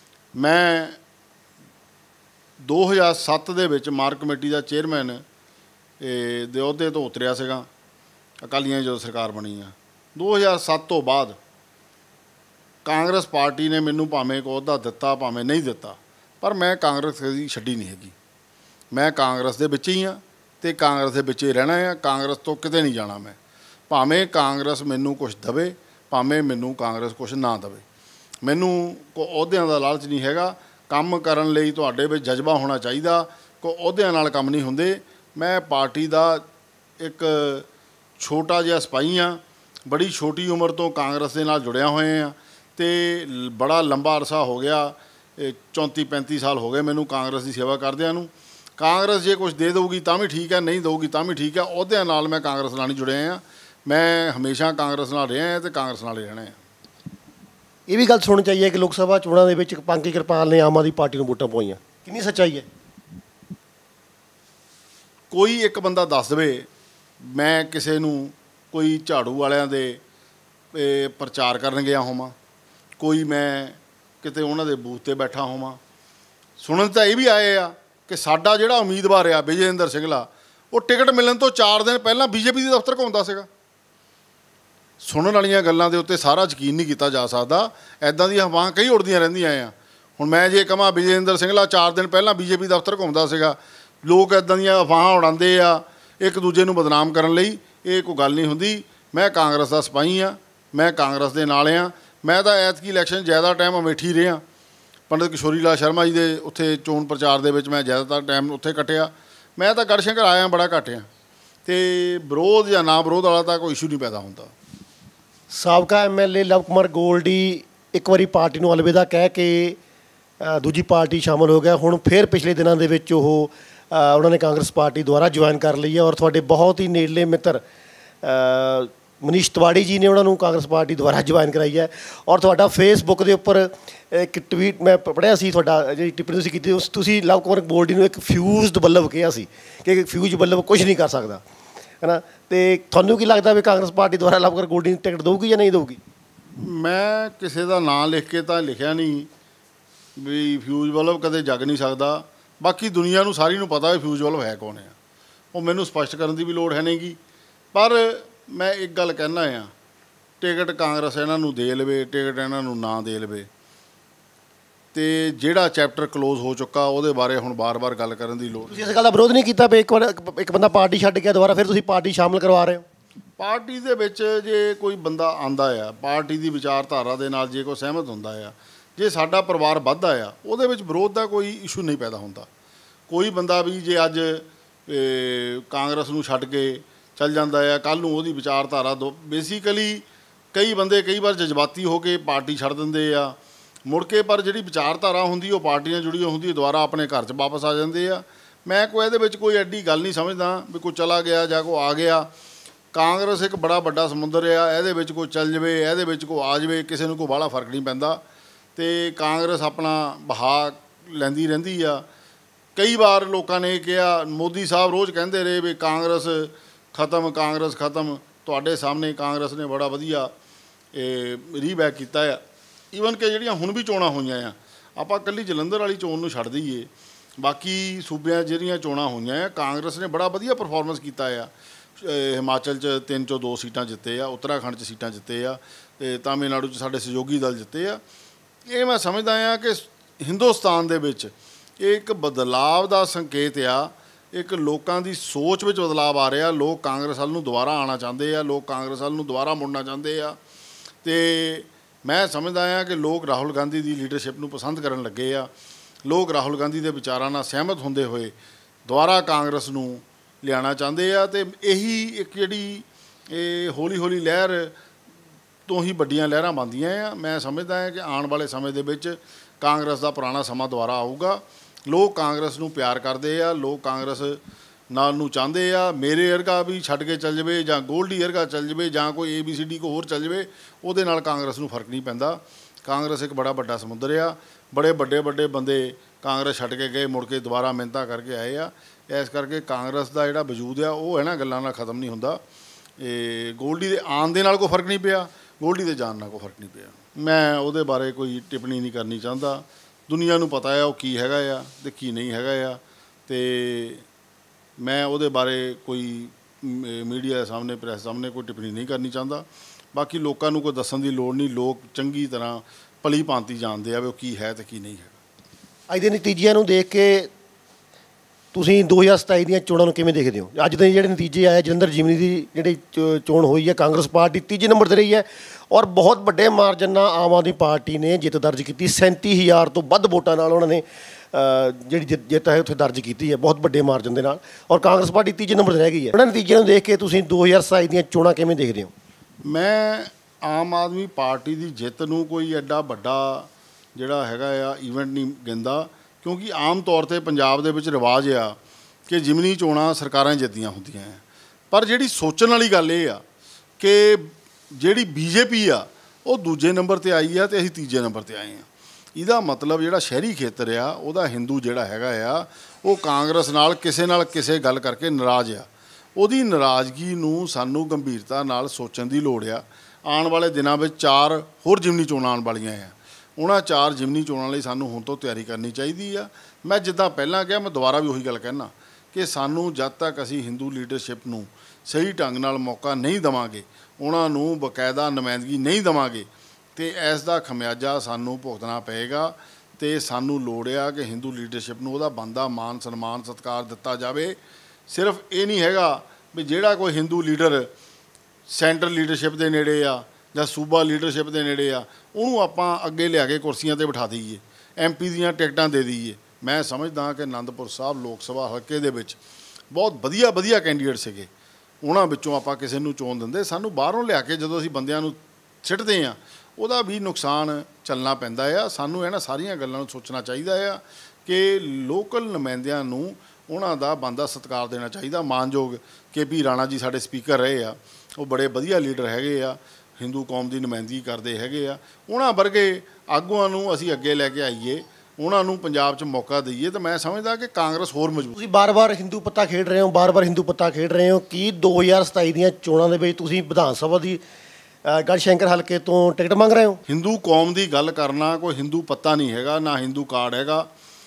B: ਮੈਂ ਦੋ ਹਜ਼ਾਰ ਸੱਤ ਦੇ ਵਿੱਚ ਮਾਰ ਕਮੇਟੀ ਦਾ ਚੇਅਰਮੈਨ ਦੇ ਅਹੁਦੇ ਤੋਂ ਉਤਰਿਆ ਸੀਗਾ, ਅਕਾਲੀਆਂ ਦੀ ਜਦੋਂ ਸਰਕਾਰ ਬਣੀ ਆ। ਦੋ ਹਜ਼ਾਰ ਸੱਤ ਤੋਂ ਬਾਅਦ ਕਾਂਗਰਸ ਪਾਰਟੀ ਨੇ ਮੈਨੂੰ ਭਾਵੇਂ ਇੱਕ ਅਹੁਦਾ ਦਿੱਤਾ ਭਾਵੇਂ ਨਹੀਂ ਦਿੱਤਾ, ਪਰ ਮੈਂ ਕਾਂਗਰਸ ਕਦੀ ਛੱਡੀ ਨਹੀਂ ਹੈਗੀ। ਮੈਂ ਕਾਂਗਰਸ ਦੇ ਵਿੱਚ ਹੀ ਹਾਂ ਅਤੇ ਕਾਂਗਰਸ ਦੇ ਵਿੱਚ ਹੀ ਰਹਿਣਾ ਆ। ਕਾਂਗਰਸ ਤੋਂ ਕਿਤੇ ਨਹੀਂ ਜਾਣਾ ਮੈਂ, ਭਾਵੇਂ ਕਾਂਗਰਸ ਮੈਨੂੰ ਕੁਛ ਦੇਵੇ ਭਾਵੇਂ ਮੈਨੂੰ ਕਾਂਗਰਸ ਕੁਛ ਨਾ ਦੇਵੇ। ਮੈਨੂੰ ਕੋਈ ਅਹੁਦਿਆਂ ਦਾ ਲਾਲਚ ਨਹੀਂ ਹੈਗਾ। ਕੰਮ ਕਰਨ ਲਈ ਤੁਹਾਡੇ ਵਿੱਚ ਜਜ਼ਬਾ ਹੋਣਾ ਚਾਹੀਦਾ, ਕੋਈ ਅਹੁਦਿਆਂ ਨਾਲ ਕੰਮ ਨਹੀਂ ਹੁੰਦੇ। ਮੈਂ ਪਾਰਟੀ ਦਾ ਇੱਕ ਛੋਟਾ ਜਿਹਾ ਸਿਪਾਹੀ ਹਾਂ, ਬੜੀ ਛੋਟੀ ਉਮਰ ਤੋਂ ਕਾਂਗਰਸ ਦੇ ਨਾਲ ਜੁੜਿਆ ਹੋਏ ਹਾਂ ਅਤੇ ਬੜਾ ਲੰਬਾ ਅਰਸਾ ਹੋ ਗਿਆ, ਚੌਂਤੀ ਪੈਂਤੀ ਸਾਲ ਹੋ ਗਏ ਮੈਨੂੰ ਕਾਂਗਰਸ ਦੀ ਸੇਵਾ ਕਰਦਿਆਂ ਨੂੰ। ਕਾਂਗਰਸ ਜੇ ਕੁਛ ਦੇ ਦੇਊਗੀ ਤਾਂ ਵੀ ਠੀਕ ਹੈ, ਨਹੀਂ ਦੇਊਗੀ ਤਾਂ ਵੀ ਠੀਕ ਹੈ। ਅਹੁਦਿਆਂ ਨਾਲ ਮੈਂ ਕਾਂਗਰਸ ਨਾਲ ਨਹੀਂ ਜੁੜਿਆ ਹਾਂ। ਮੈਂ ਹਮੇਸ਼ਾ ਕਾਂਗਰਸ ਨਾਲ ਰਿਹਾ ਅਤੇ ਕਾਂਗਰਸ ਨਾਲ ਹੀ ਰਹਿਣਾ ਹੈ।
A: ਇਹ ਵੀ ਗੱਲ ਸੁਣਨੀ ਚਾਹੀਏ ਕਿ ਲੋਕ ਸਭਾ ਚੋਣਾਂ ਦੇ ਵਿੱਚ ਪੰਕਜ ਕਿਰਪਾਲ ਨੇ ਆਮ ਆਦਮੀ ਪਾਰਟੀ ਨੂੰ ਵੋਟਾਂ ਪਵਾਈਆਂ, ਕਿੰਨੀ ਸੱਚਾਈ ਹੈ?
B: ਕੋਈ ਇੱਕ ਬੰਦਾ ਦੱਸ ਦੇਵੇ ਮੈਂ ਕਿਸੇ ਨੂੰ ਕੋਈ ਝਾੜੂ ਵਾਲਿਆਂ ਦੇ ਪ੍ਰਚਾਰ ਕਰਨ ਗਿਆ ਹੋਵਾਂ, ਕੋਈ ਮੈਂ ਕਿਤੇ ਉਹਨਾਂ ਦੇ ਬੂਥ 'ਤੇ ਬੈਠਾ ਹੋਵਾਂ। ਸੁਣਨ ਤਾਂ ਇਹ ਵੀ ਆਏ ਆ ਕਿ ਸਾਡਾ ਜਿਹੜਾ ਉਮੀਦਵਾਰ ਆ ਵਿਜੇਇੰਦਰ ਸਿੰਗਲਾ, ਉਹ ਟਿਕਟ ਮਿਲਣ ਤੋਂ ਚਾਰ ਦਿਨ ਪਹਿਲਾਂ ਬੀਜੇਪੀ ਦੇ ਦਫ਼ਤਰ ਘੁੰਮਦਾ ਸੀਗਾ। ਸੁਣਨ ਵਾਲੀਆਂ ਗੱਲਾਂ ਦੇ ਉੱਤੇ ਸਾਰਾ ਯਕੀਨ ਨਹੀਂ ਕੀਤਾ ਜਾ ਸਕਦਾ। ਇੱਦਾਂ ਦੀਆਂ ਅਫਵਾਹਾਂ ਕਈ ਉੜਦੀਆਂ ਰਹਿੰਦੀਆਂ ਆ। ਹੁਣ ਮੈਂ ਜੇ ਕਹਾਂ ਵਿਜੇਇੰਦਰ ਸਿੰਗਲਾ ਚਾਰ ਦਿਨ ਪਹਿਲਾਂ ਬੀਜੇਪੀ ਦਫ਼ਤਰ ਘੁੰਮਦਾ ਸੀਗਾ, ਲੋਕ ਇੱਦਾਂ ਦੀਆਂ ਅਫਵਾਹਾਂ ਉਡਾਉਂਦੇ ਆ ਇੱਕ ਦੂਜੇ ਨੂੰ ਬਦਨਾਮ ਕਰਨ ਲਈ। ਇਹ ਕੋਈ ਗੱਲ ਨਹੀਂ ਹੁੰਦੀ। ਮੈਂ ਕਾਂਗਰਸ ਦਾ ਸਿਪਾਹੀ ਹਾਂ, ਮੈਂ ਕਾਂਗਰਸ ਦੇ ਨਾਲ ਹਾਂ। ਮੈਂ ਤਾਂ ਐਤਕੀ ਇਲੈਕਸ਼ਨ ਜ਼ਿਆਦਾ ਟਾਈਮ ਅਮੇਠੀ ਰਿਹਾ, ਪੰਡਿਤ ਕਿਸ਼ੋਰੀ ਲਾਲ ਸ਼ਰਮਾ ਜੀ ਦੇ ਉੱਥੇ ਚੋਣ ਪ੍ਰਚਾਰ ਦੇ ਵਿੱਚ ਮੈਂ ਜ਼ਿਆਦਾਤਰ ਟਾਈਮ ਉੱਥੇ ਕੱਟਿਆ। ਮੈਂ ਤਾਂ ਗੜਸ਼ੰਕਰ ਆਇਆ ਬੜਾ ਘੱਟ ਆ, ਅਤੇ ਵਿਰੋਧ ਜਾਂ ਨਾ ਵਿਰੋਧ ਵਾਲਾ ਤਾਂ ਕੋਈ ਇਸ਼ੂ ਨਹੀਂ ਪੈਦਾ ਹੁੰਦਾ।
A: ਸਾਬਕਾ M L A Lav Kumar Goldie ਇੱਕ ਵਾਰੀ ਪਾਰਟੀ ਨੂੰ ਅਲਵਿਦਾ ਕਹਿ ਕੇ ਦੂਜੀ ਪਾਰਟੀ ਸ਼ਾਮਲ ਹੋ ਗਿਆ। ਹੁਣ ਫਿਰ ਪਿਛਲੇ ਦਿਨਾਂ ਦੇ ਵਿੱਚ ਉਹ ਉਹਨਾਂ ਨੇ ਕਾਂਗਰਸ ਪਾਰਟੀ ਦੁਆਰਾ ਜੁਆਇਨ ਕਰ ਲਈ ਹੈ, ਔਰ ਤੁਹਾਡੇ ਬਹੁਤ ਹੀ ਨੇੜਲੇ ਮਿੱਤਰ ਮਨੀਸ਼ ਤਿਵਾੜੀ ਜੀ ਨੇ ਉਹਨਾਂ ਨੂੰ ਕਾਂਗਰਸ ਪਾਰਟੀ ਦੁਆਰਾ ਜੁਆਇਨ ਕਰਾਈ ਹੈ। ਔਰ ਤੁਹਾਡਾ ਫੇਸਬੁੱਕ ਦੇ ਉੱਪਰ ਇੱਕ ਟਵੀਟ ਮੈਂ ਪੜ੍ਹਿਆ ਸੀ, ਤੁਹਾਡਾ ਜਿਹੜੀ ਟਿੱਪਣੀ ਤੁਸੀਂ ਕੀਤੀ, ਉਸ ਤੁਸੀਂ ਲਵ ਕੁਮਾਰ ਗੋਲਡੀ ਨੂੰ ਇੱਕ ਫਿਊਜ਼ਡ ਬੱਲਬ ਕਿਹਾ ਸੀ ਕਿ ਫਿਊਜ਼ ਬੱਲਬ ਕੁਝ ਨਹੀਂ ਕਰ ਸਕਦਾ, ਹੈ ਨਾ। ਅਤੇ ਤੁਹਾਨੂੰ ਕੀ ਲੱਗਦਾ ਵੀ ਕਾਂਗਰਸ ਪਾਰਟੀ ਦੁਆਰਾ ਲਵ ਕੁਮਾਰ ਗੋਲਡੀ ਨੂੰ ਟਿਕਟ ਦੇਊਗੀ ਜਾਂ ਨਹੀਂ ਦੇਊਗੀ?
B: ਮੈਂ ਕਿਸੇ ਦਾ ਨਾਂ ਲਿਖ ਕੇ ਤਾਂ ਲਿਖਿਆ ਨਹੀਂ ਵੀ ਫਿਊਜ਼ ਬੱਲਬ ਕਦੇ ਜਗ ਨਹੀਂ ਸਕਦਾ। ਬਾਕੀ ਦੁਨੀਆ ਨੂੰ ਸਾਰੀ ਨੂੰ ਪਤਾ ਵੀ ਫਿਊਜ਼ ਬੱਲਬ ਹੈ ਕੌਣ ਆ, ਉਹ ਮੈਨੂੰ ਸਪਸ਼ਟ ਕਰਨ ਦੀ ਵੀ ਲੋੜ ਹੈ ਨਹੀਂ ਗੀ। ਪਰ ਮੈਂ ਇੱਕ ਗੱਲ ਕਹਿਣਾ ਆ, ਟਿਕਟ ਕਾਂਗਰਸ ਇਹਨਾਂ ਨੂੰ ਦੇ ਲਵੇ, ਟਿਕਟ ਇਹਨਾਂ ਨੂੰ ਨਾ ਦੇ ਲਵੇ, ਅਤੇ ਜਿਹੜਾ ਚੈਪਟਰ ਕਲੋਜ਼ ਹੋ ਚੁੱਕਾ ਉਹਦੇ ਬਾਰੇ ਹੁਣ ਬਾਰ-ਬਾਰ ਗੱਲ ਕਰਨ ਦੀ ਲੋੜ।
A: ਤੁਸੀਂ ਇਸ ਗੱਲ ਦਾ ਵਿਰੋਧ ਨਹੀਂ ਕੀਤਾ ਵੀ ਇੱਕ ਵਾਰ ਇੱਕ ਬੰਦਾ ਪਾਰਟੀ ਛੱਡ ਗਿਆ ਦੁਬਾਰਾ ਫਿਰ ਤੁਸੀਂ ਪਾਰਟੀ ਸ਼ਾਮਲ ਕਰਵਾ ਰਹੇ ਹੋ?
B: ਪਾਰਟੀ ਦੇ ਵਿੱਚ ਜੇ ਕੋਈ ਬੰਦਾ ਆਉਂਦਾ ਆ, ਪਾਰਟੀ ਦੀ ਵਿਚਾਰਧਾਰਾ ਦੇ ਨਾਲ ਜੇ ਕੋਈ ਸਹਿਮਤ ਹੁੰਦਾ ਆ, ਜੇ ਸਾਡਾ ਪਰਿਵਾਰ ਵੱਧਦਾ ਆ, ਉਹਦੇ ਵਿੱਚ ਵਿਰੋਧ ਦਾ ਕੋਈ ਇਸ਼ੂ ਨਹੀਂ ਪੈਦਾ ਹੁੰਦਾ। ਕੋਈ ਬੰਦਾ ਵੀ ਜੇ ਅੱਜ ਕਾਂਗਰਸ ਨੂੰ ਛੱਡ ਕੇ ਚੱਲ ਜਾਂਦਾ ਆ, ਕੱਲ੍ਹ ਨੂੰ ਉਹਦੀ ਵਿਚਾਰਧਾਰਾ ਦੋ ਬੇਸਿਕਲੀ ਕਈ ਬੰਦੇ ਕਈ ਵਾਰ ਜਜ਼ਬਾਤੀ ਹੋ ਕੇ ਪਾਰਟੀ ਛੱਡ ਦਿੰਦੇ ਆ ਮੁੜ ਕੇ, ਪਰ ਜਿਹੜੀ ਵਿਚਾਰਧਾਰਾ ਹੁੰਦੀ ਉਹ ਪਾਰਟੀ ਨਾਲ ਜੁੜੀ ਹੁੰਦੀ, ਦੁਬਾਰਾ ਆਪਣੇ ਘਰ 'ਚ ਵਾਪਸ ਆ ਜਾਂਦੇ ਆ। ਮੈਂ ਕੋਈ ਇਹਦੇ ਵਿੱਚ ਕੋਈ ਐਡੀ ਗੱਲ ਨਹੀਂ ਸਮਝਦਾ ਵੀ ਕੋਈ ਚਲਾ ਗਿਆ ਜਾਂ ਕੋਈ ਆ ਗਿਆ। ਕਾਂਗਰਸ ਇੱਕ ਬੜਾ ਵੱਡਾ ਸਮੁੰਦਰ ਆ, ਇਹਦੇ ਵਿੱਚ ਕੋਈ ਚੱਲ ਜਾਵੇ, ਇਹਦੇ ਵਿੱਚ ਕੋਈ ਆ ਜਾਵੇ, ਕਿਸੇ ਨੂੰ ਕੋਈ ਬਾਹਲਾ ਫਰਕ ਨਹੀਂ ਪੈਂਦਾ, ਅਤੇ ਕਾਂਗਰਸ ਆਪਣਾ ਬਹਾ ਲੈਂਦੀ ਰਹਿੰਦੀ ਆ। ਕਈ ਵਾਰ ਲੋਕਾਂ ਨੇ ਕਿਹਾ, ਮੋਦੀ ਸਾਹਿਬ ਰੋਜ਼ ਕਹਿੰਦੇ ਰਹੇ ਵੀ ਕਾਂਗਰਸ ਖਤਮ, ਕਾਂਗਰਸ ਖਤਮ। ਤੁਹਾਡੇ ਸਾਹਮਣੇ ਕਾਂਗਰਸ ਨੇ ਬੜਾ ਵਧੀਆ ਰੀਬੈਕ ਕੀਤਾ ਆ। ਈਵਨ ਕਿ ਜਿਹੜੀਆਂ ਹੁਣ ਵੀ ਚੋਣਾਂ ਹੋਈਆਂ ਆ, ਆਪਾਂ ਇਕੱਲੀ ਜਲੰਧਰ ਵਾਲੀ ਚੋਣ ਨੂੰ ਛੱਡ ਦਈਏ, ਬਾਕੀ ਸੂਬਿਆਂ ਜਿਹੜੀਆਂ ਚੋਣਾਂ ਹੋਈਆਂ ਆ, ਕਾਂਗਰਸ ਨੇ ਬੜਾ ਵਧੀਆ ਪਰਫੋਰਮੈਂਸ ਕੀਤਾ ਆ। ਹਿਮਾਚਲ 'ਚ ਤਿੰਨ 'ਚੋਂ ਦੋ ਸੀਟਾਂ ਜਿੱਤੇ ਆ, ਉੱਤਰਾਖੰਡ 'ਚ ਸੀਟਾਂ ਜਿੱਤੇ ਆ, ਅਤੇ ਤਾਮਿਲਨਾਡੂ 'ਚ ਸਾਡੇ ਸਹਿਯੋਗੀ ਦਲ ਜਿੱਤੇ ਆ। ਇਹ ਮੈਂ ਸਮਝਦਾ ਹਾਂ ਕਿ ਹਿੰਦੁਸਤਾਨ ਦੇ ਵਿੱਚ ਇਹ ਇੱਕ ਬਦਲਾਵ ਦਾ ਸੰਕੇਤ ਆ, ਇੱਕ ਲੋਕਾਂ ਦੀ ਸੋਚ ਵਿੱਚ ਬਦਲਾਵ ਆ ਰਿਹਾ। ਲੋਕ ਕਾਂਗਰਸ ਵੱਲ ਨੂੰ ਦੁਬਾਰਾ ਆਉਣਾ ਚਾਹੁੰਦੇ ਆ, ਲੋਕ ਕਾਂਗਰਸ ਵੱਲ ਨੂੰ ਦੁਬਾਰਾ ਮੁੜਨਾ ਚਾਹੁੰਦੇ ਆ, ਅਤੇ ਮੈਂ ਸਮਝਦਾ ਹਾਂ ਕਿ ਲੋਕ ਰਾਹੁਲ ਗਾਂਧੀ ਦੀ ਲੀਡਰਸ਼ਿਪ ਨੂੰ ਪਸੰਦ ਕਰਨ ਲੱਗੇ ਆ। ਲੋਕ ਰਾਹੁਲ ਗਾਂਧੀ ਦੇ ਵਿਚਾਰਾਂ ਨਾਲ ਸਹਿਮਤ ਹੁੰਦੇ ਹੋਏ ਦੁਬਾਰਾ ਕਾਂਗਰਸ ਨੂੰ ਲਿਆਉਣਾ ਚਾਹੁੰਦੇ ਆ, ਅਤੇ ਇਹੀ ਇੱਕ ਜਿਹੜੀ ਇਹ ਹੌਲੀ ਹੌਲੀ ਲਹਿਰ ਤੋਂ ਹੀ ਵੱਡੀਆਂ ਲਹਿਰਾਂ ਬਣਦੀਆਂ ਆ। ਮੈਂ ਸਮਝਦਾ ਹਾਂ ਕਿ ਆਉਣ ਵਾਲੇ ਸਮੇਂ ਦੇ ਵਿੱਚ ਕਾਂਗਰਸ ਦਾ ਪੁਰਾਣਾ ਸਮਾਂ ਦੁਬਾਰਾ ਆਊਗਾ। ਲੋਕ ਕਾਂਗਰਸ ਨੂੰ ਪਿਆਰ ਕਰਦੇ ਆ, ਲੋਕ ਕਾਂਗਰਸ ਨਾਲ ਨੂੰ ਚਾਹੁੰਦੇ ਆ। ਮੇਰੇ ਵਰਗਾ ਵੀ ਛੱਡ ਕੇ ਚੱਲ ਜਾਵੇ ਜਾਂ ਗੋਲਡੀ ਵਰਗਾ ਚੱਲ ਜਾਵੇ ਜਾਂ ਕੋਈ ਏ ਬੀ ਸੀ ਡੀ ਕੋ ਹੋਰ ਚੱਲ ਜਾਵੇ, ਉਹਦੇ ਨਾਲ ਕਾਂਗਰਸ ਨੂੰ ਫਰਕ ਨਹੀਂ ਪੈਂਦਾ। ਕਾਂਗਰਸ ਇੱਕ ਬੜਾ ਵੱਡਾ ਸਮੁੰਦਰ ਆ, ਬੜੇ ਵੱਡੇ ਵੱਡੇ ਬੰਦੇ ਕਾਂਗਰਸ ਛੱਡ ਕੇ ਗਏ, ਮੁੜ ਕੇ ਦੁਬਾਰਾ ਮਿਹਨਤਾਂ ਕਰਕੇ ਆਏ ਆ। ਇਸ ਕਰਕੇ ਕਾਂਗਰਸ ਦਾ ਜਿਹੜਾ ਵਜੂਦ ਆ ਉਹ ਇਹਨਾਂ ਗੱਲਾਂ ਨਾਲ ਖ਼ਤਮ ਨਹੀਂ ਹੁੰਦਾ। ਇਹ ਗੋਲਡੀ ਦੇ ਆਉਣ ਦੇ ਨਾਲ ਕੋਈ ਫਰਕ ਨਹੀਂ ਪਿਆ, ਗੋਲਡੀ ਦੇ ਜਾਣ ਨਾਲ ਕੋਈ ਫਰਕ ਨਹੀਂ ਪਿਆ। ਮੈਂ ਉਹਦੇ ਬਾਰੇ ਕੋਈ ਟਿੱਪਣੀ ਨਹੀਂ ਕਰਨੀ ਚਾਹੁੰਦਾ। ਦੁਨੀਆ ਨੂੰ ਪਤਾ ਆ ਉਹ ਕੀ ਹੈਗਾ ਆ ਅਤੇ ਕੀ ਨਹੀਂ ਹੈਗਾ ਆ, ਅਤੇ ਮੈਂ ਉਹਦੇ ਬਾਰੇ ਕੋਈ ਮੀਡੀਆ ਦੇ ਸਾਹਮਣੇ, ਪ੍ਰੈਸ ਸਾਹਮਣੇ ਕੋਈ ਟਿੱਪਣੀ ਨਹੀਂ ਕਰਨੀ ਚਾਹੁੰਦਾ। ਬਾਕੀ ਲੋਕਾਂ ਨੂੰ ਕੋਈ ਦੱਸਣ ਦੀ ਲੋੜ ਨਹੀਂ, ਲੋਕ ਚੰਗੀ ਤਰ੍ਹਾਂ ਭਲੀ ਭਾਂਤੀ ਜਾਣਦੇ ਆ ਵੀ ਉਹ ਕੀ ਹੈ ਅਤੇ ਕੀ ਨਹੀਂ ਹੈ।
A: ਅੱਜ ਦੇ ਨਤੀਜਿਆਂ ਨੂੰ ਦੇਖ ਕੇ ਤੁਸੀਂ ਦੋ ਹਜ਼ਾਰ ਸਤਾਈ ਦੀਆਂ ਚੋਣਾਂ ਨੂੰ ਕਿਵੇਂ ਦੇਖਦੇ ਹੋ? ਅੱਜ ਦੇ ਜਿਹੜੇ ਨਤੀਜੇ ਆਏ, ਜਲੰਧਰ ਜਿਮਨੀ ਦੀ ਜਿਹੜੀ ਚੋਣ ਹੋਈ ਹੈ, ਕਾਂਗਰਸ ਪਾਰਟੀ ਤੀਜੇ ਨੰਬਰ 'ਤੇ ਰਹੀ ਹੈ, ਔਰ ਬਹੁਤ ਵੱਡੇ ਮਾਰਜਨ ਨਾਲ ਆਮ ਆਦਮੀ ਪਾਰਟੀ ਨੇ ਜਿੱਤ ਦਰਜ ਕੀਤੀ। ਸੈਂਤੀ ਹਜ਼ਾਰ ਤੋਂ ਵੱਧ ਵੋਟਾਂ ਨਾਲ ਉਹਨਾਂ ਨੇ ਜਿਹੜੀ ਜਿੱਤ ਜਿੱਤ ਹੈ ਉੱਥੇ ਦਰਜ ਕੀਤੀ ਹੈ, ਬਹੁਤ ਵੱਡੇ ਮਾਰਜਨ ਦੇ ਨਾਲ, ਔਰ ਕਾਂਗਰਸ ਪਾਰਟੀ ਤੀਜੇ ਨੰਬਰ 'ਤੇ ਰਹਿ ਗਈ ਹੈ। ਉਹਨਾਂ ਨਤੀਜਿਆਂ ਨੂੰ ਦੇਖ ਕੇ ਤੁਸੀਂ ਦੋ ਹਜ਼ਾਰ ਸਤਾਈ ਦੀਆਂ ਚੋਣਾਂ ਕਿਵੇਂ ਦੇਖਦੇ ਹੋ?
B: ਮੈਂ ਆਮ ਆਦਮੀ ਪਾਰਟੀ ਦੀ ਜਿੱਤ ਨੂੰ ਕੋਈ ਐਡਾ ਵੱਡਾ ਜਿਹੜਾ ਹੈਗਾ ਆ ਈਵੈਂਟ ਨਹੀਂ ਗਿਣਦਾ, ਕਿਉਂਕਿ ਆਮ ਤੌਰ 'ਤੇ ਪੰਜਾਬ ਦੇ ਵਿੱਚ ਰਿਵਾਜ ਆ ਕਿ ਜ਼ਿਮਨੀ ਚੋਣਾਂ ਸਰਕਾਰਾਂ ਜਿੱਤਦੀਆਂ ਹੁੰਦੀਆਂ ਆ। ਪਰ ਜਿਹੜੀ ਸੋਚਣ ਵਾਲੀ ਗੱਲ ਇਹ ਆ ਕਿ ਜਿਹੜੀ ਬੀਜੇਪੀ ਆ ਉਹ ਦੂਜੇ ਨੰਬਰ 'ਤੇ ਆਈ ਆ ਅਤੇ ਅਸੀਂ ਤੀਜੇ ਨੰਬਰ 'ਤੇ ਆਏ ਹਾਂ। ਇਹਦਾ ਮਤਲਬ ਜਿਹੜਾ ਸ਼ਹਿਰੀ ਖੇਤਰ ਆ ਉਹਦਾ ਹਿੰਦੂ ਜਿਹੜਾ ਹੈਗਾ ਆ ਉਹ ਕਾਂਗਰਸ ਨਾਲ ਕਿਸੇ ਨਾਲ ਕਿਸੇ ਗੱਲ ਕਰਕੇ ਨਾਰਾਜ਼ ਆ। ਉਹਦੀ ਨਾਰਾਜ਼ਗੀ ਨੂੰ ਸਾਨੂੰ ਗੰਭੀਰਤਾ ਨਾਲ ਸੋਚਣ ਦੀ ਲੋੜ ਆ। ਆਉਣ ਵਾਲੇ ਦਿਨਾਂ ਵਿੱਚ ਚਾਰ ਹੋਰ ਜ਼ਿਮਨੀ ਚੋਣਾਂ ਆਉਣ ਵਾਲੀਆਂ ਆ। ਉਹਨਾਂ ਚਾਰ ਜ਼ਿਮਨੀ ਚੋਣਾਂ ਲਈ ਸਾਨੂੰ ਹੁਣ ਤੋਂ ਤਿਆਰੀ ਕਰਨੀ ਚਾਹੀਦੀ ਆ। ਮੈਂ ਜਿੱਦਾਂ ਪਹਿਲਾਂ ਕਿਹਾ, ਮੈਂ ਦੁਬਾਰਾ ਵੀ ਉਹੀ ਗੱਲ ਕਹਿਣਾ ਕਿ ਸਾਨੂੰ ਜਦ ਤੱਕ ਅਸੀਂ ਹਿੰਦੂ ਲੀਡਰਸ਼ਿਪ ਨੂੰ ਸਹੀ ਢੰਗ ਨਾਲ ਮੌਕਾ ਨਹੀਂ ਦੇਵਾਂਗੇ, ਉਹਨਾਂ ਨੂੰ ਬਕਾਇਦਾ ਨੁਮਾਇੰਦਗੀ ਨਹੀਂ ਦੇਵਾਂਗੇ, ਅਤੇ ਇਸ ਦਾ ਖਮਿਆਜਾ ਸਾਨੂੰ ਭੁਗਤਣਾ ਪਏਗਾ। ਅਤੇ ਸਾਨੂੰ ਲੋੜ ਆ ਕਿ ਹਿੰਦੂ ਲੀਡਰਸ਼ਿਪ ਨੂੰ ਉਹਦਾ ਬਣਦਾ ਮਾਨ ਸਨਮਾਨ ਸਤਿਕਾਰ ਦਿੱਤਾ ਜਾਵੇ। ਸਿਰਫ ਇਹ ਨਹੀਂ ਹੈਗਾ ਵੀ ਜਿਹੜਾ ਕੋਈ ਹਿੰਦੂ ਲੀਡਰ ਸੈਂਟਰਲ ਲੀਡਰਸ਼ਿਪ ਦੇ ਨੇੜੇ ਆ ਜਾਂ ਸੂਬਾ ਲੀਡਰਸ਼ਿਪ ਦੇ ਨੇੜੇ ਆ ਉਹਨੂੰ ਆਪਾਂ ਅੱਗੇ ਲਿਆ ਕੇ ਕੁਰਸੀਆਂ 'ਤੇ ਬਿਠਾ ਦਈਏ, ਐਮ ਪੀ ਦੀਆਂ ਟਿਕਟਾਂ ਦੇ ਦਈਏ। ਮੈਂ ਸਮਝਦਾ ਕਿ ਅਨੰਦਪੁਰ ਸਾਹਿਬ ਲੋਕ ਸਭਾ ਹਲਕੇ ਦੇ ਵਿੱਚ ਬਹੁਤ ਵਧੀਆ ਵਧੀਆ ਕੈਂਡੀਡੇਟ ਸੀਗੇ, ਉਹਨਾਂ ਵਿੱਚੋਂ ਆਪਾਂ ਕਿਸੇ ਨੂੰ ਚੋਣ ਦਿੰਦੇ। ਸਾਨੂੰ ਬਾਹਰੋਂ ਲਿਆ ਕੇ ਜਦੋਂ ਅਸੀਂ ਬੰਦਿਆਂ ਨੂੰ ਸਿੱਟਦੇ ਹਾਂ ਉਹਦਾ ਵੀ ਨੁਕਸਾਨ ਚੱਲਣਾ ਪੈਂਦਾ ਆ। ਸਾਨੂੰ ਇਹਨਾਂ ਸਾਰੀਆਂ ਗੱਲਾਂ ਨੂੰ ਸੋਚਣਾ ਚਾਹੀਦਾ ਆ ਕਿ ਲੋਕਲ ਨੁਮਾਇੰਦਿਆਂ ਨੂੰ ਉਹਨਾਂ ਦਾ ਬਣਦਾ ਸਤਿਕਾਰ ਦੇਣਾ ਚਾਹੀਦਾ। ਮਾਨਯੋਗ ਕੇ ਪੀ ਰਾਣਾ ਜੀ ਸਾਡੇ ਸਪੀਕਰ ਰਹੇ ਆ, ਉਹ ਬੜੇ ਵਧੀਆ ਲੀਡਰ ਹੈਗੇ ਆ, ਹਿੰਦੂ ਕੌਮ ਦੀ ਨੁਮਾਇੰਦਗੀ ਕਰਦੇ ਹੈਗੇ ਆ। ਉਹਨਾਂ ਵਰਗੇ ਆਗੂਆਂ ਨੂੰ ਅਸੀਂ ਅੱਗੇ ਲੈ ਕੇ ਆਈਏ, ਉਹਨਾਂ ਨੂੰ ਪੰਜਾਬ 'ਚ ਮੌਕਾ ਦਈਏ, ਤਾਂ ਮੈਂ ਸਮਝਦਾ ਕਿ ਕਾਂਗਰਸ ਹੋਰ ਮਜ਼ਬੂਤ।
A: ਤੁਸੀਂ ਬਾਰ-ਬਾਰ ਹਿੰਦੂ ਪੱਤਾ ਖੇਡ ਰਹੇ ਹੋ, ਬਾਰ-ਬਾਰ ਹਿੰਦੂ ਪੱਤਾ ਖੇਡ ਰਹੇ ਹੋ। ਕੀ ਦੋ ਹਜ਼ਾਰ ਸਤਾਈ ਦੀਆਂ ਚੋਣਾਂ ਦੇ ਵਿੱਚ ਤੁਸੀਂ ਵਿਧਾਨ ਸਭਾ ਦੀ ਗੜ੍ਹਸ਼ੰਕਰ ਹਲਕੇ ਤੋਂ ਟਿਕਟ ਮੰਗ ਰਹੇ ਹੋ?
B: ਹਿੰਦੂ ਕੌਮ ਦੀ ਗੱਲ ਕਰਨਾ ਕੋਈ ਹਿੰਦੂ ਪੱਤਾ ਨਹੀਂ ਹੈਗਾ, ਨਾ ਹਿੰਦੂ ਕਾਰਡ ਹੈਗਾ।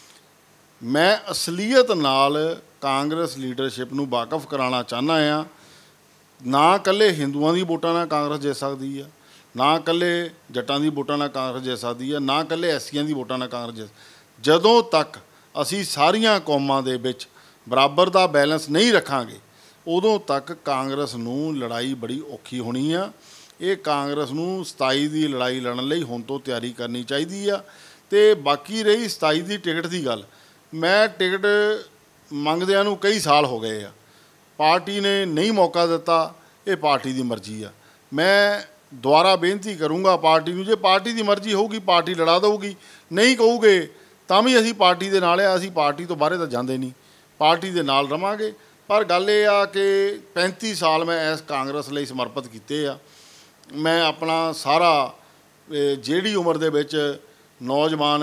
B: ਮੈਂ ਅਸਲੀਅਤ ਨਾਲ ਕਾਂਗਰਸ ਲੀਡਰਸ਼ਿਪ ਨੂੰ ਵਾਕਫ ਕਰਾਉਣਾ ਚਾਹੁੰਦਾ ਹਾਂ। ਨਾ ਇਕੱਲੇ ਹਿੰਦੂਆਂ ਦੀ ਵੋਟਾਂ ਨਾਲ ਕਾਂਗਰਸ ਜਿੱਤ ਸਕਦੀ ਆ, ਨਾ ਇਕੱਲੇ ਜੱਟਾਂ ਦੀ ਵੋਟਾਂ ਨਾਲ ਕਾਂਗਰਸ ਜਿੱਤ ਸਕਦੀ ਆ, ਨਾ ਇਕੱਲੇ ਐਸੀਆਂ ਦੀ ਵੋਟਾਂ ਨਾਲ ਕਾਂਗਰਸ ਜਿੱਤ। ਜਦੋਂ ਤੱਕ ਅਸੀਂ ਸਾਰੀਆਂ ਕੌਮਾਂ ਦੇ ਵਿੱਚ ਬਰਾਬਰ ਦਾ ਬੈਲੈਂਸ ਨਹੀਂ ਰੱਖਾਂਗੇ ਉਦੋਂ ਤੱਕ ਕਾਂਗਰਸ ਨੂੰ ਲੜਾਈ ਬੜੀ ਔਖੀ ਹੋਣੀ ਆ। ਇਹ ਕਾਂਗਰਸ ਨੂੰ ਸਤਾਈ ਦੀ ਲੜਾਈ ਲੜਨ ਲਈ ਹੁਣ ਤੋਂ ਤਿਆਰੀ ਕਰਨੀ ਚਾਹੀਦੀ ਆ। ਅਤੇ ਬਾਕੀ ਰਹੀ ਸਤਾਈ ਦੀ ਟਿਕਟ ਦੀ ਗੱਲ, ਮੈਂ ਟਿਕਟ ਮੰਗਦਿਆਂ ਨੂੰ ਕਈ ਸਾਲ ਹੋ ਗਏ ਆ, ਪਾਰਟੀ ਨੇ ਨਹੀਂ ਮੌਕਾ ਦਿੱਤਾ, ਇਹ ਪਾਰਟੀ ਦੀ ਮਰਜ਼ੀ ਆ। ਮੈਂ ਦੁਬਾਰਾ ਬੇਨਤੀ ਕਰੂੰਗਾ ਪਾਰਟੀ ਨੂੰ, ਜੇ ਪਾਰਟੀ ਦੀ ਮਰਜ਼ੀ ਹੋਊਗੀ ਪਾਰਟੀ ਲੜਾ ਦੇਊਗੀ, ਨਹੀਂ ਕਹੂਗੇ ਤਾਂ ਵੀ ਅਸੀਂ ਪਾਰਟੀ ਦੇ ਨਾਲ ਆ। ਅਸੀਂ ਪਾਰਟੀ ਤੋਂ ਬਾਹਰੇ ਤਾਂ ਜਾਂਦੇ ਨਹੀਂ, ਪਾਰਟੀ ਦੇ ਨਾਲ ਰਵਾਂਗੇ। ਪਰ ਗੱਲ ਇਹ ਆ ਕਿ ਪੈਂਤੀ ਸਾਲ ਮੈਂ ਇਸ ਕਾਂਗਰਸ ਲਈ ਸਮਰਪਿਤ ਕੀਤੇ ਆ। ਮੈਂ ਆਪਣਾ ਸਾਰਾ ਜਿਹੜੀ ਉਮਰ ਦੇ ਵਿੱਚ ਨੌਜਵਾਨ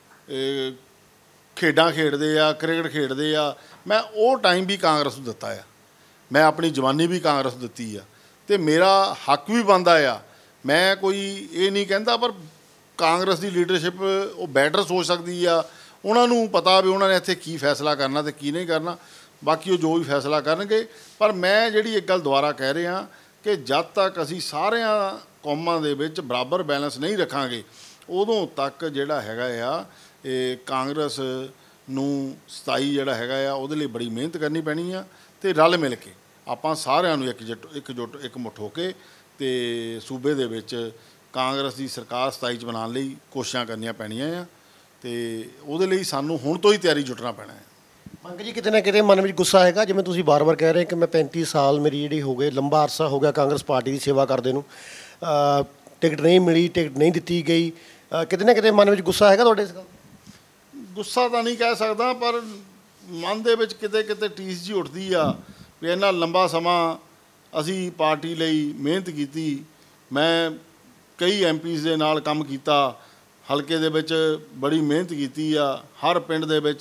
B: ਖੇਡਾਂ ਖੇਡਦੇ ਆ, ਕ੍ਰਿਕਟ ਖੇਡਦੇ ਆ, ਮੈਂ ਉਹ ਟਾਈਮ ਵੀ ਕਾਂਗਰਸ ਨੂੰ ਦਿੱਤਾ ਆ। ਮੈਂ ਆਪਣੀ ਜਵਾਨੀ ਵੀ ਕਾਂਗਰਸ ਨੂੰ ਦਿੱਤੀ ਆ ਅਤੇ ਮੇਰਾ ਹੱਕ ਵੀ ਬਣਦਾ ਆ। ਮੈਂ ਕੋਈ ਇਹ ਨਹੀਂ ਕਹਿੰਦਾ, ਪਰ ਕਾਂਗਰਸ ਦੀ ਲੀਡਰਸ਼ਿਪ ਉਹ ਬੈਟਰ ਸੋਚ ਸਕਦੀ ਆ। ਉਹਨਾਂ ਨੂੰ ਪਤਾ ਵੀ ਉਹਨਾਂ ਨੇ ਇੱਥੇ ਕੀ ਫੈਸਲਾ ਕਰਨਾ ਅਤੇ ਕੀ ਨਹੀਂ ਕਰਨਾ, ਬਾਕੀ ਉਹ ਜੋ ਵੀ ਫੈਸਲਾ ਕਰਨਗੇ। ਪਰ ਮੈਂ ਜਿਹੜੀ ਇੱਕ ਗੱਲ ਦੁਬਾਰਾ ਕਹਿ ਰਿਹਾ ਕਿ ਜਦ ਤੱਕ ਅਸੀਂ ਸਾਰਿਆਂ ਕੌਮਾਂ ਦੇ ਵਿੱਚ ਬਰਾਬਰ ਬੈਲੈਂਸ ਨਹੀਂ ਰੱਖਾਂਗੇ ਉਦੋਂ ਤੱਕ ਜਿਹੜਾ ਹੈਗਾ ਆ ਇਹ ਕਾਂਗਰਸ ਨੂੰ ਸਤਾਈ ਜਿਹੜਾ ਹੈਗਾ ਆ ਉਹਦੇ ਲਈ ਬੜੀ ਮਿਹਨਤ ਕਰਨੀ ਪੈਣੀ ਆ। ਅਤੇ ਰਲ ਮਿਲ ਕੇ ਆਪਾਂ ਸਾਰਿਆਂ ਨੂੰ ਇੱਕਜੁੱਟ ਇੱਕਜੁੱਟ ਇਕਮੁੱਠ ਹੋ ਕੇ ਅਤੇ ਸੂਬੇ ਦੇ ਵਿੱਚ ਕਾਂਗਰਸ ਦੀ ਸਰਕਾਰ ਸਤਾਈ 'ਚ ਬਣਾਉਣ ਲਈ ਕੋਸ਼ਿਸ਼ਾਂ ਕਰਨੀਆਂ ਪੈਣੀਆਂ ਆ। ਅਤੇ ਉਹਦੇ ਲਈ ਸਾਨੂੰ ਹੁਣ ਤੋਂ ਹੀ ਤਿਆਰੀ ਜੁਟਣਾ ਪੈਣਾ ਹੈ।
A: ਮੰਗ ਜੀ, ਕਿਤੇ ਨਾ ਕਿਤੇ ਮਨ ਵਿੱਚ ਗੁੱਸਾ ਹੈਗਾ, ਜਿਵੇਂ ਤੁਸੀਂ ਬਾਰ-ਬਾਰ ਕਹਿ ਰਹੇ ਕਿ ਮੈਂ ਪੈਂਤੀ ਸਾਲ ਮੇਰੀ ਜਿਹੜੀ ਹੋ ਗਏ, ਲੰਬਾ ਅਰਸਾ ਹੋ ਗਿਆ ਕਾਂਗਰਸ ਪਾਰਟੀ ਦੀ ਸੇਵਾ ਕਰਦੇ ਨੂੰ, ਟਿਕਟ ਨਹੀਂ ਮਿਲੀ, ਟਿਕਟ ਨਹੀਂ ਦਿੱਤੀ ਗਈ, ਕਿਤੇ ਨਾ ਕਿਤੇ ਮਨ ਵਿੱਚ ਗੁੱਸਾ ਹੈਗਾ ਤੁਹਾਡੇ ਇਸ ਗੱਲ?
B: ਗੁੱਸਾ ਤਾਂ ਨਹੀਂ ਕਹਿ ਸਕਦਾ, ਪਰ ਮਨ ਦੇ ਵਿੱਚ ਕਿਤੇ ਕਿਤੇ ਟੀਸ ਜੀ ਉੱਠਦੀ ਆ ਵੀ ਇੰਨਾ ਲੰਬਾ ਸਮਾਂ ਅਸੀਂ ਪਾਰਟੀ ਲਈ ਮਿਹਨਤ ਕੀਤੀ। ਮੈਂ ਕਈ ਐਮ ਪੀਜ਼ ਦੇ ਨਾਲ ਕੰਮ ਕੀਤਾ, ਹਲਕੇ ਦੇ ਵਿੱਚ ਬੜੀ ਮਿਹਨਤ ਕੀਤੀ ਆ। ਹਰ ਪਿੰਡ ਦੇ ਵਿੱਚ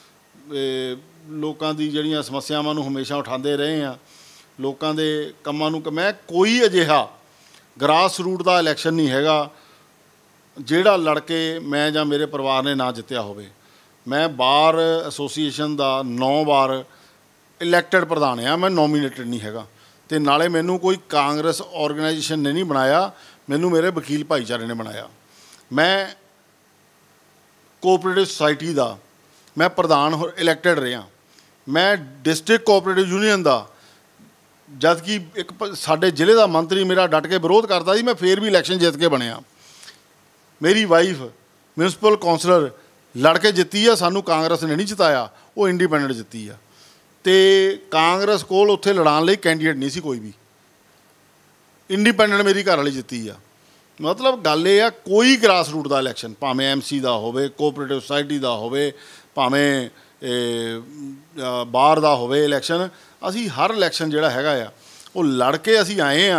B: ਲੋਕਾਂ ਦੀ ਜਿਹੜੀਆਂ ਸਮੱਸਿਆਵਾਂ ਨੂੰ ਹਮੇਸ਼ਾ ਉਠਾਉਂਦੇ ਰਹੇ ਆ, ਲੋਕਾਂ ਦੇ ਕੰਮਾਂ ਨੂੰ। ਮੈਂ ਕੋਈ ਅਜਿਹਾ ਗਰਾਸ ਰੂਟ ਦਾ ਇਲੈਕਸ਼ਨ ਨਹੀਂ ਹੈਗਾ ਜਿਹੜਾ ਲੜ ਕੇ ਮੈਂ ਜਾਂ ਮੇਰੇ ਪਰਿਵਾਰ ਨੇ ਨਾ ਜਿੱਤਿਆ ਹੋਵੇ। ਮੈਂ ਬਾਰ ਐਸੋਸੀਏਸ਼ਨ ਦਾ ਨੌ ਵਾਰ ਇਲੈਕਟਡ ਪ੍ਰਧਾਨ ਆ, ਮੈਂ ਨੋਮੀਨੇਟਡ ਨਹੀਂ ਹੈਗਾ। ਅਤੇ ਨਾਲੇ ਮੈਨੂੰ ਕੋਈ ਕਾਂਗਰਸ ਔਰਗਨਾਈਜੇਸ਼ਨ ਨੇ ਨਹੀਂ ਬਣਾਇਆ, ਮੈਨੂੰ ਮੇਰੇ ਵਕੀਲ ਭਾਈਚਾਰੇ ਨੇ ਬਣਾਇਆ। ਮੈਂ ਕੋਆਪਰੇਟਿਵ ਸੁਸਾਇਟੀ ਦਾ ਮੈਂ ਪ੍ਰਧਾਨ ਇਲੈਕਟਡ ਰਿਹਾ। ਮੈਂ ਡਿਸਟ੍ਰਿਕਟ ਕੋਆਪਰੇਟਿਵ ਯੂਨੀਅਨ ਦਾ, ਜਦ ਕਿ ਇੱਕ ਸਾਡੇ ਜ਼ਿਲ੍ਹੇ ਦਾ ਮੰਤਰੀ ਮੇਰਾ ਡਟ ਕੇ ਵਿਰੋਧ ਕਰਦਾ ਸੀ, ਮੈਂ ਫਿਰ ਵੀ ਇਲੈਕਸ਼ਨ ਜਿੱਤ ਕੇ ਬਣਿਆ। ਮੇਰੀ ਵਾਈਫ ਮਿਊਨਸਿਪਲ ਕੌਂਸਲਰ ਲੜ ਕੇ ਜਿੱਤੀ ਆ, ਸਾਨੂੰ ਕਾਂਗਰਸ ਨੇ ਨਹੀਂ ਜਿਤਾਇਆ, ਉਹ ਇੰਡੀਪੈਂਡੈਂਟ ਜਿੱਤੀ ਆ। ਅਤੇ ਕਾਂਗਰਸ ਕੋਲ ਉੱਥੇ ਲੜਾਉਣ ਲਈ ਕੈਂਡੀਡੇਟ ਨਹੀਂ ਸੀ ਕੋਈ ਵੀ, ਇੰਡੀਪੈਂਡੈਂਟ ਮੇਰੀ ਘਰ ਵਾਲੀ ਜਿੱਤੀ ਆ। ਮਤਲਬ ਗੱਲ ਇਹ ਆ, ਕੋਈ ਗਰਾਸ ਰੂਟ ਦਾ ਇਲੈਕਸ਼ਨ, ਭਾਵੇਂ ਐਮ ਸੀ ਦਾ ਹੋਵੇ, ਕੋਆਪਰੇਟਿਵ ਸੁਸਾਇਟੀ ਦਾ ਹੋਵੇ, ਭਾਵੇਂ ਬਾਹਰ ਦਾ ਹੋਵੇ ਇਲੈਕਸ਼ਨ, ਅਸੀਂ ਹਰ ਇਲੈਕਸ਼ਨ ਜਿਹੜਾ ਹੈਗਾ ਆ ਉਹ ਲੜ ਕੇ ਅਸੀਂ ਆਏ ਹਾਂ।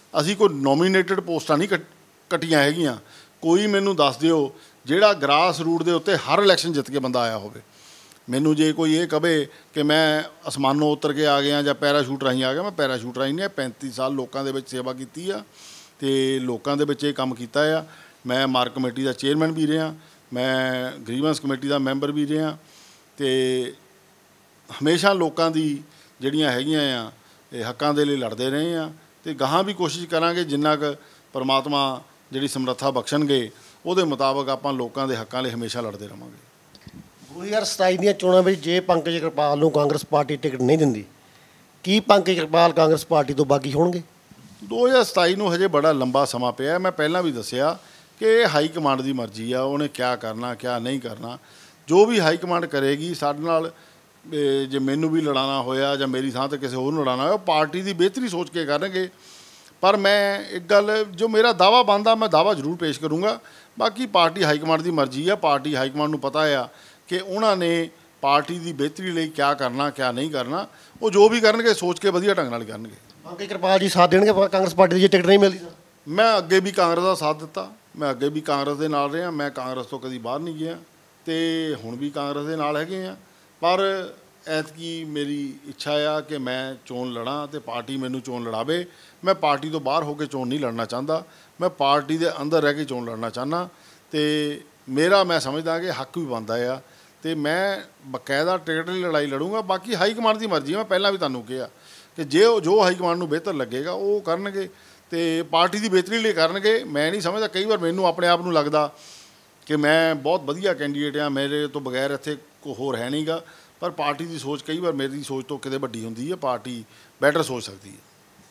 B: ਅਸੀਂ ਕੋਈ ਨੋਮੀਨੇਟਡ ਪੋਸਟਾਂ ਨਹੀਂ ਕੱਟ ਕੱਟੀਆਂ ਹੈਗੀਆਂ। ਕੋਈ ਮੈਨੂੰ ਦੱਸ ਦਿਓ ਜਿਹੜਾ ਗਰਾਸ ਰੂਟ ਦੇ ਉੱਤੇ ਹਰ ਇਲੈਕਸ਼ਨ ਜਿੱਤ ਕੇ ਬੰਦਾ ਆਇਆ ਹੋਵੇ। ਮੈਨੂੰ ਜੇ ਕੋਈ ਇਹ ਕਵੇ ਕਿ ਮੈਂ ਅਸਮਾਨੋਂ ਉਤਰ ਕੇ ਆ ਗਿਆ ਜਾਂ ਪੈਰਾਸ਼ੂਟ ਰਾਹੀਂ ਆ ਗਿਆ, ਮੈਂ ਪੈਰਾਸ਼ੂਟ ਰਾਹੀਂ ਨਹੀਂ, ਪੈਂਤੀ ਸਾਲ ਲੋਕਾਂ ਦੇ ਵਿੱਚ ਸੇਵਾ ਕੀਤੀ ਆ ਅਤੇ ਲੋਕਾਂ ਦੇ ਵਿੱਚ ਇਹ ਕੰਮ ਕੀਤਾ ਆ। ਮੈਂ ਮਾਰਕ ਕਮੇਟੀ ਦਾ ਚੇਅਰਮੈਨ ਵੀ ਰਿਹਾ, ਮੈਂ ਗਰੀਵੈਂਸ ਕਮੇਟੀ ਦਾ ਮੈਂਬਰ ਵੀ ਰਿਹਾ ਅਤੇ ਹਮੇਸ਼ਾ ਲੋਕਾਂ ਦੀ ਜਿਹੜੀਆਂ ਹੈਗੀਆਂ ਆ ਇਹ ਹੱਕਾਂ ਦੇ ਲਈ ਲੜਦੇ ਰਹੇ ਆ ਅਤੇ ਗਾਹਾਂ ਵੀ ਕੋਸ਼ਿਸ਼ ਕਰਾਂਗੇ ਜਿੰਨਾ ਕੁ ਪਰਮਾਤਮਾ ਜਿਹੜੀ ਸਮਰੱਥਾ ਬਖਸ਼ਣਗੇ ਉਹਦੇ ਮੁਤਾਬਕ ਆਪਾਂ ਲੋਕਾਂ ਦੇ ਹੱਕਾਂ ਲਈ ਹਮੇਸ਼ਾ ਲੜਦੇ ਰਹਾਂਗੇ।
A: ਦੋ ਹਜ਼ਾਰ ਸਤਾਈ ਦੀਆਂ ਚੋਣਾਂ ਵਿੱਚ ਜੇ ਪੰਕਜ ਕਿਰਪਾਲ ਨੂੰ ਕਾਂਗਰਸ ਪਾਰਟੀ ਟਿਕਟ ਨਹੀਂ ਦਿੰਦੀ, ਕੀ ਪੰਕਜ ਕਿਰਪਾਲ ਕਾਂਗਰਸ ਪਾਰਟੀ ਤੋਂ ਬਾਗੀ ਹੋਣਗੇ?
B: ਦੋ ਹਜ਼ਾਰ ਸਤਾਈ ਨੂੰ ਹਜੇ ਬੜਾ ਲੰਬਾ ਸਮਾਂ ਪਿਆ। ਮੈਂ ਪਹਿਲਾਂ ਵੀ ਦੱਸਿਆ ਕਿ ਇਹ ਹਾਈ ਕਮਾਂਡ ਦੀ ਮਰਜ਼ੀ ਆ, ਉਹਨੇ ਕਿਆ ਕਰਨਾ ਕਿਆ ਨਹੀਂ ਕਰਨਾ। ਜੋ ਵੀ ਹਾਈ ਕਮਾਂਡ ਕਰੇਗੀ ਸਾਡੇ ਨਾਲ, ਜੇ ਮੈਨੂੰ ਵੀ ਲੜਾਉਣਾ ਹੋਇਆ ਜਾਂ ਮੇਰੀ ਥਾਂ 'ਤੇ ਕਿਸੇ ਹੋਰ ਨੂੰ ਲੜਾਉਣਾ ਹੋਇਆ, ਉਹ ਪਾਰਟੀ ਦੀ ਬਿਹਤਰੀ ਸੋਚ ਕੇ ਕਰਨਗੇ। ਪਰ ਮੈਂ ਇੱਕ ਗੱਲ, ਜੋ ਮੇਰਾ ਦਾਅਵਾ ਬਣਦਾ ਮੈਂ ਦਾਅਵਾ ਜ਼ਰੂਰ ਪੇਸ਼ ਕਰੂੰਗਾ। ਬਾਕੀ ਪਾਰਟੀ ਹਾਈ ਕਮਾਂਡ ਦੀ ਮਰਜ਼ੀ ਆ। ਪਾਰਟੀ ਹਾਈ ਕਮਾਂਡ ਨੂੰ ਪਤਾ ਆ ਕਿ ਉਹਨਾਂ ਨੇ ਪਾਰਟੀ ਦੀ ਬਿਹਤਰੀ ਲਈ ਕਿਆ ਕਰਨਾ ਕਿਆ ਨਹੀਂ ਕਰਨਾ। ਉਹ ਜੋ ਵੀ ਕਰਨਗੇ ਸੋਚ ਕੇ ਵਧੀਆ ਢੰਗ ਨਾਲ ਕਰਨਗੇ।
A: ਪੰਕਜ ਕਿਰਪਾਲ ਜੀ ਸਾਥ ਦੇਣਗੇ ਕਾਂਗਰਸ ਪਾਰਟੀ ਦੀ ਜੇ ਟਿਕਟ ਨਹੀਂ ਮਿਲਦੀ ਤਾਂ?
B: ਮੈਂ ਅੱਗੇ ਵੀ ਕਾਂਗਰਸ ਦਾ ਸਾਥ ਦਿੱਤਾ, ਮੈਂ ਅੱਗੇ ਵੀ ਕਾਂਗਰਸ ਦੇ ਨਾਲ ਰਿਹਾ। ਮੈਂ ਕਾਂਗਰਸ ਤੋਂ ਕਦੀ ਬਾਹਰ ਨਹੀਂ ਗਿਆ ਅਤੇ ਹੁਣ ਵੀ ਕਾਂਗਰਸ ਦੇ ਨਾਲ ਹੈਗੇ ਆ। ਪਰ ਐਤਕੀ ਮੇਰੀ ਇੱਛਾ ਆ ਕਿ ਮੈਂ ਚੋਣ ਲੜਾਂ ਅਤੇ ਪਾਰਟੀ ਮੈਨੂੰ ਚੋਣ ਲੜਾਵੇ। ਮੈਂ ਪਾਰਟੀ ਤੋਂ ਬਾਹਰ ਹੋ ਕੇ ਚੋਣ ਨਹੀਂ ਲੜਨਾ ਚਾਹੁੰਦਾ, ਮੈਂ ਪਾਰਟੀ ਦੇ ਅੰਦਰ ਰਹਿ ਕੇ ਚੋਣ ਲੜਨਾ ਚਾਹੁੰਦਾ ਅਤੇ ਮੇਰਾ ਮੈਂ ਸਮਝਦਾ ਕਿ ਹੱਕ ਵੀ ਬਣਦਾ ਆ ਅਤੇ ਮੈਂ ਬਕਾਇਦਾ ਟਿਕਟ ਲਈ ਲੜਾਈ ਲੜੂੰਗਾ। ਬਾਕੀ ਹਾਈ ਕਮਾਂਡ ਦੀ ਮਰਜ਼ੀ ਹੈ। ਮੈਂ ਪਹਿਲਾਂ ਵੀ ਤੁਹਾਨੂੰ ਕਿਹਾ ਕਿ ਜੇ ਉਹ ਜੋ ਹਾਈ ਕਮਾਂਡ ਨੂੰ ਬਿਹਤਰ ਲੱਗੇਗਾ ਉਹ ਕਰਨਗੇ ਅਤੇ ਪਾਰਟੀ ਦੀ ਬਿਹਤਰੀ ਲਈ ਕਰਨਗੇ। ਮੈਂ ਨਹੀਂ ਸਮਝਦਾ, ਕਈ ਵਾਰ ਮੈਨੂੰ ਆਪਣੇ ਆਪ ਨੂੰ ਲੱਗਦਾ ਕਿ ਮੈਂ ਬਹੁਤ ਵਧੀਆ ਕੈਂਡੀਡੇਟ ਹਾਂ, ਮੇਰੇ ਤੋਂ ਬਗੈਰ ਇੱਥੇ ਕੋਈ ਹੋਰ ਹੈ ਨਹੀਂ ਗਾ। ਪਰ ਪਾਰਟੀ ਦੀ ਸੋਚ ਕਈ ਵਾਰ ਮੇਰੀ ਸੋਚ ਤੋਂ ਕਿਤੇ ਵੱਡੀ ਹੁੰਦੀ ਹੈ, ਪਾਰਟੀ ਬੈਟਰ ਸੋਚ ਸਕਦੀ ਹੈ।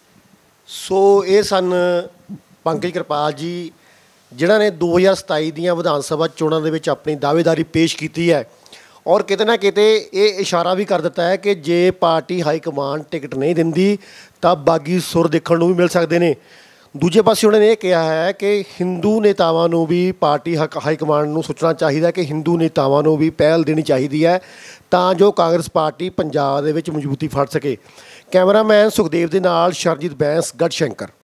A: ਸੋ ਇਹ ਸਨ ਪੰਕਜ ਕਿਰਪਾਲ ਜੀ ਜਿਨ੍ਹਾਂ ਨੇ ਦੋ ਹਜ਼ਾਰ ਸਤਾਈ ਦੀਆਂ ਵਿਧਾਨ ਸਭਾ ਚੋਣਾਂ ਦੇ ਵਿੱਚ ਆਪਣੀ ਦਾਅਵੇਦਾਰੀ ਪੇਸ਼ ਕੀਤੀ ਹੈ ਔਰ ਕਿਤੇ ਨਾ ਕਿਤੇ ਇਹ ਇਸ਼ਾਰਾ ਵੀ ਕਰ ਦਿੱਤਾ ਹੈ ਕਿ ਜੇ ਪਾਰਟੀ ਹਾਈ ਕਮਾਂਡ ਟਿਕਟ ਨਹੀਂ ਦਿੰਦੀ ਤਾਂ ਬਾਗੀ ਸੁਰ ਦੇਖਣ ਨੂੰ ਵੀ ਮਿਲ ਸਕਦੇ ਨੇ। ਦੂਜੇ ਪਾਸੇ ਉਹਨਾਂ ਨੇ ਇਹ ਕਿਹਾ ਹੈ ਕਿ ਹਿੰਦੂ ਨੇਤਾਵਾਂ ਨੂੰ ਵੀ ਪਾਰਟੀ ਹੱਕ ਹਾਈ ਕਮਾਂਡ ਨੂੰ ਸੋਚਣਾ ਚਾਹੀਦਾ ਕਿ ਹਿੰਦੂ ਨੇਤਾਵਾਂ ਨੂੰ ਵੀ ਪਹਿਲ ਦੇਣੀ ਚਾਹੀਦੀ ਹੈ ਤਾਂ ਜੋ ਕਾਂਗਰਸ ਪਾਰਟੀ ਪੰਜਾਬ ਦੇ ਵਿੱਚ ਮਜ਼ਬੂਤੀ ਫੜ ਸਕੇ। ਕੈਮਰਾਮੈਨ ਸੁਖਦੇਵ ਦੇ ਨਾਲ ਸ਼ਰਨਜੀਤ ਬੈਂਸ, ਗੜ੍ਹਸ਼ੰਕਰ।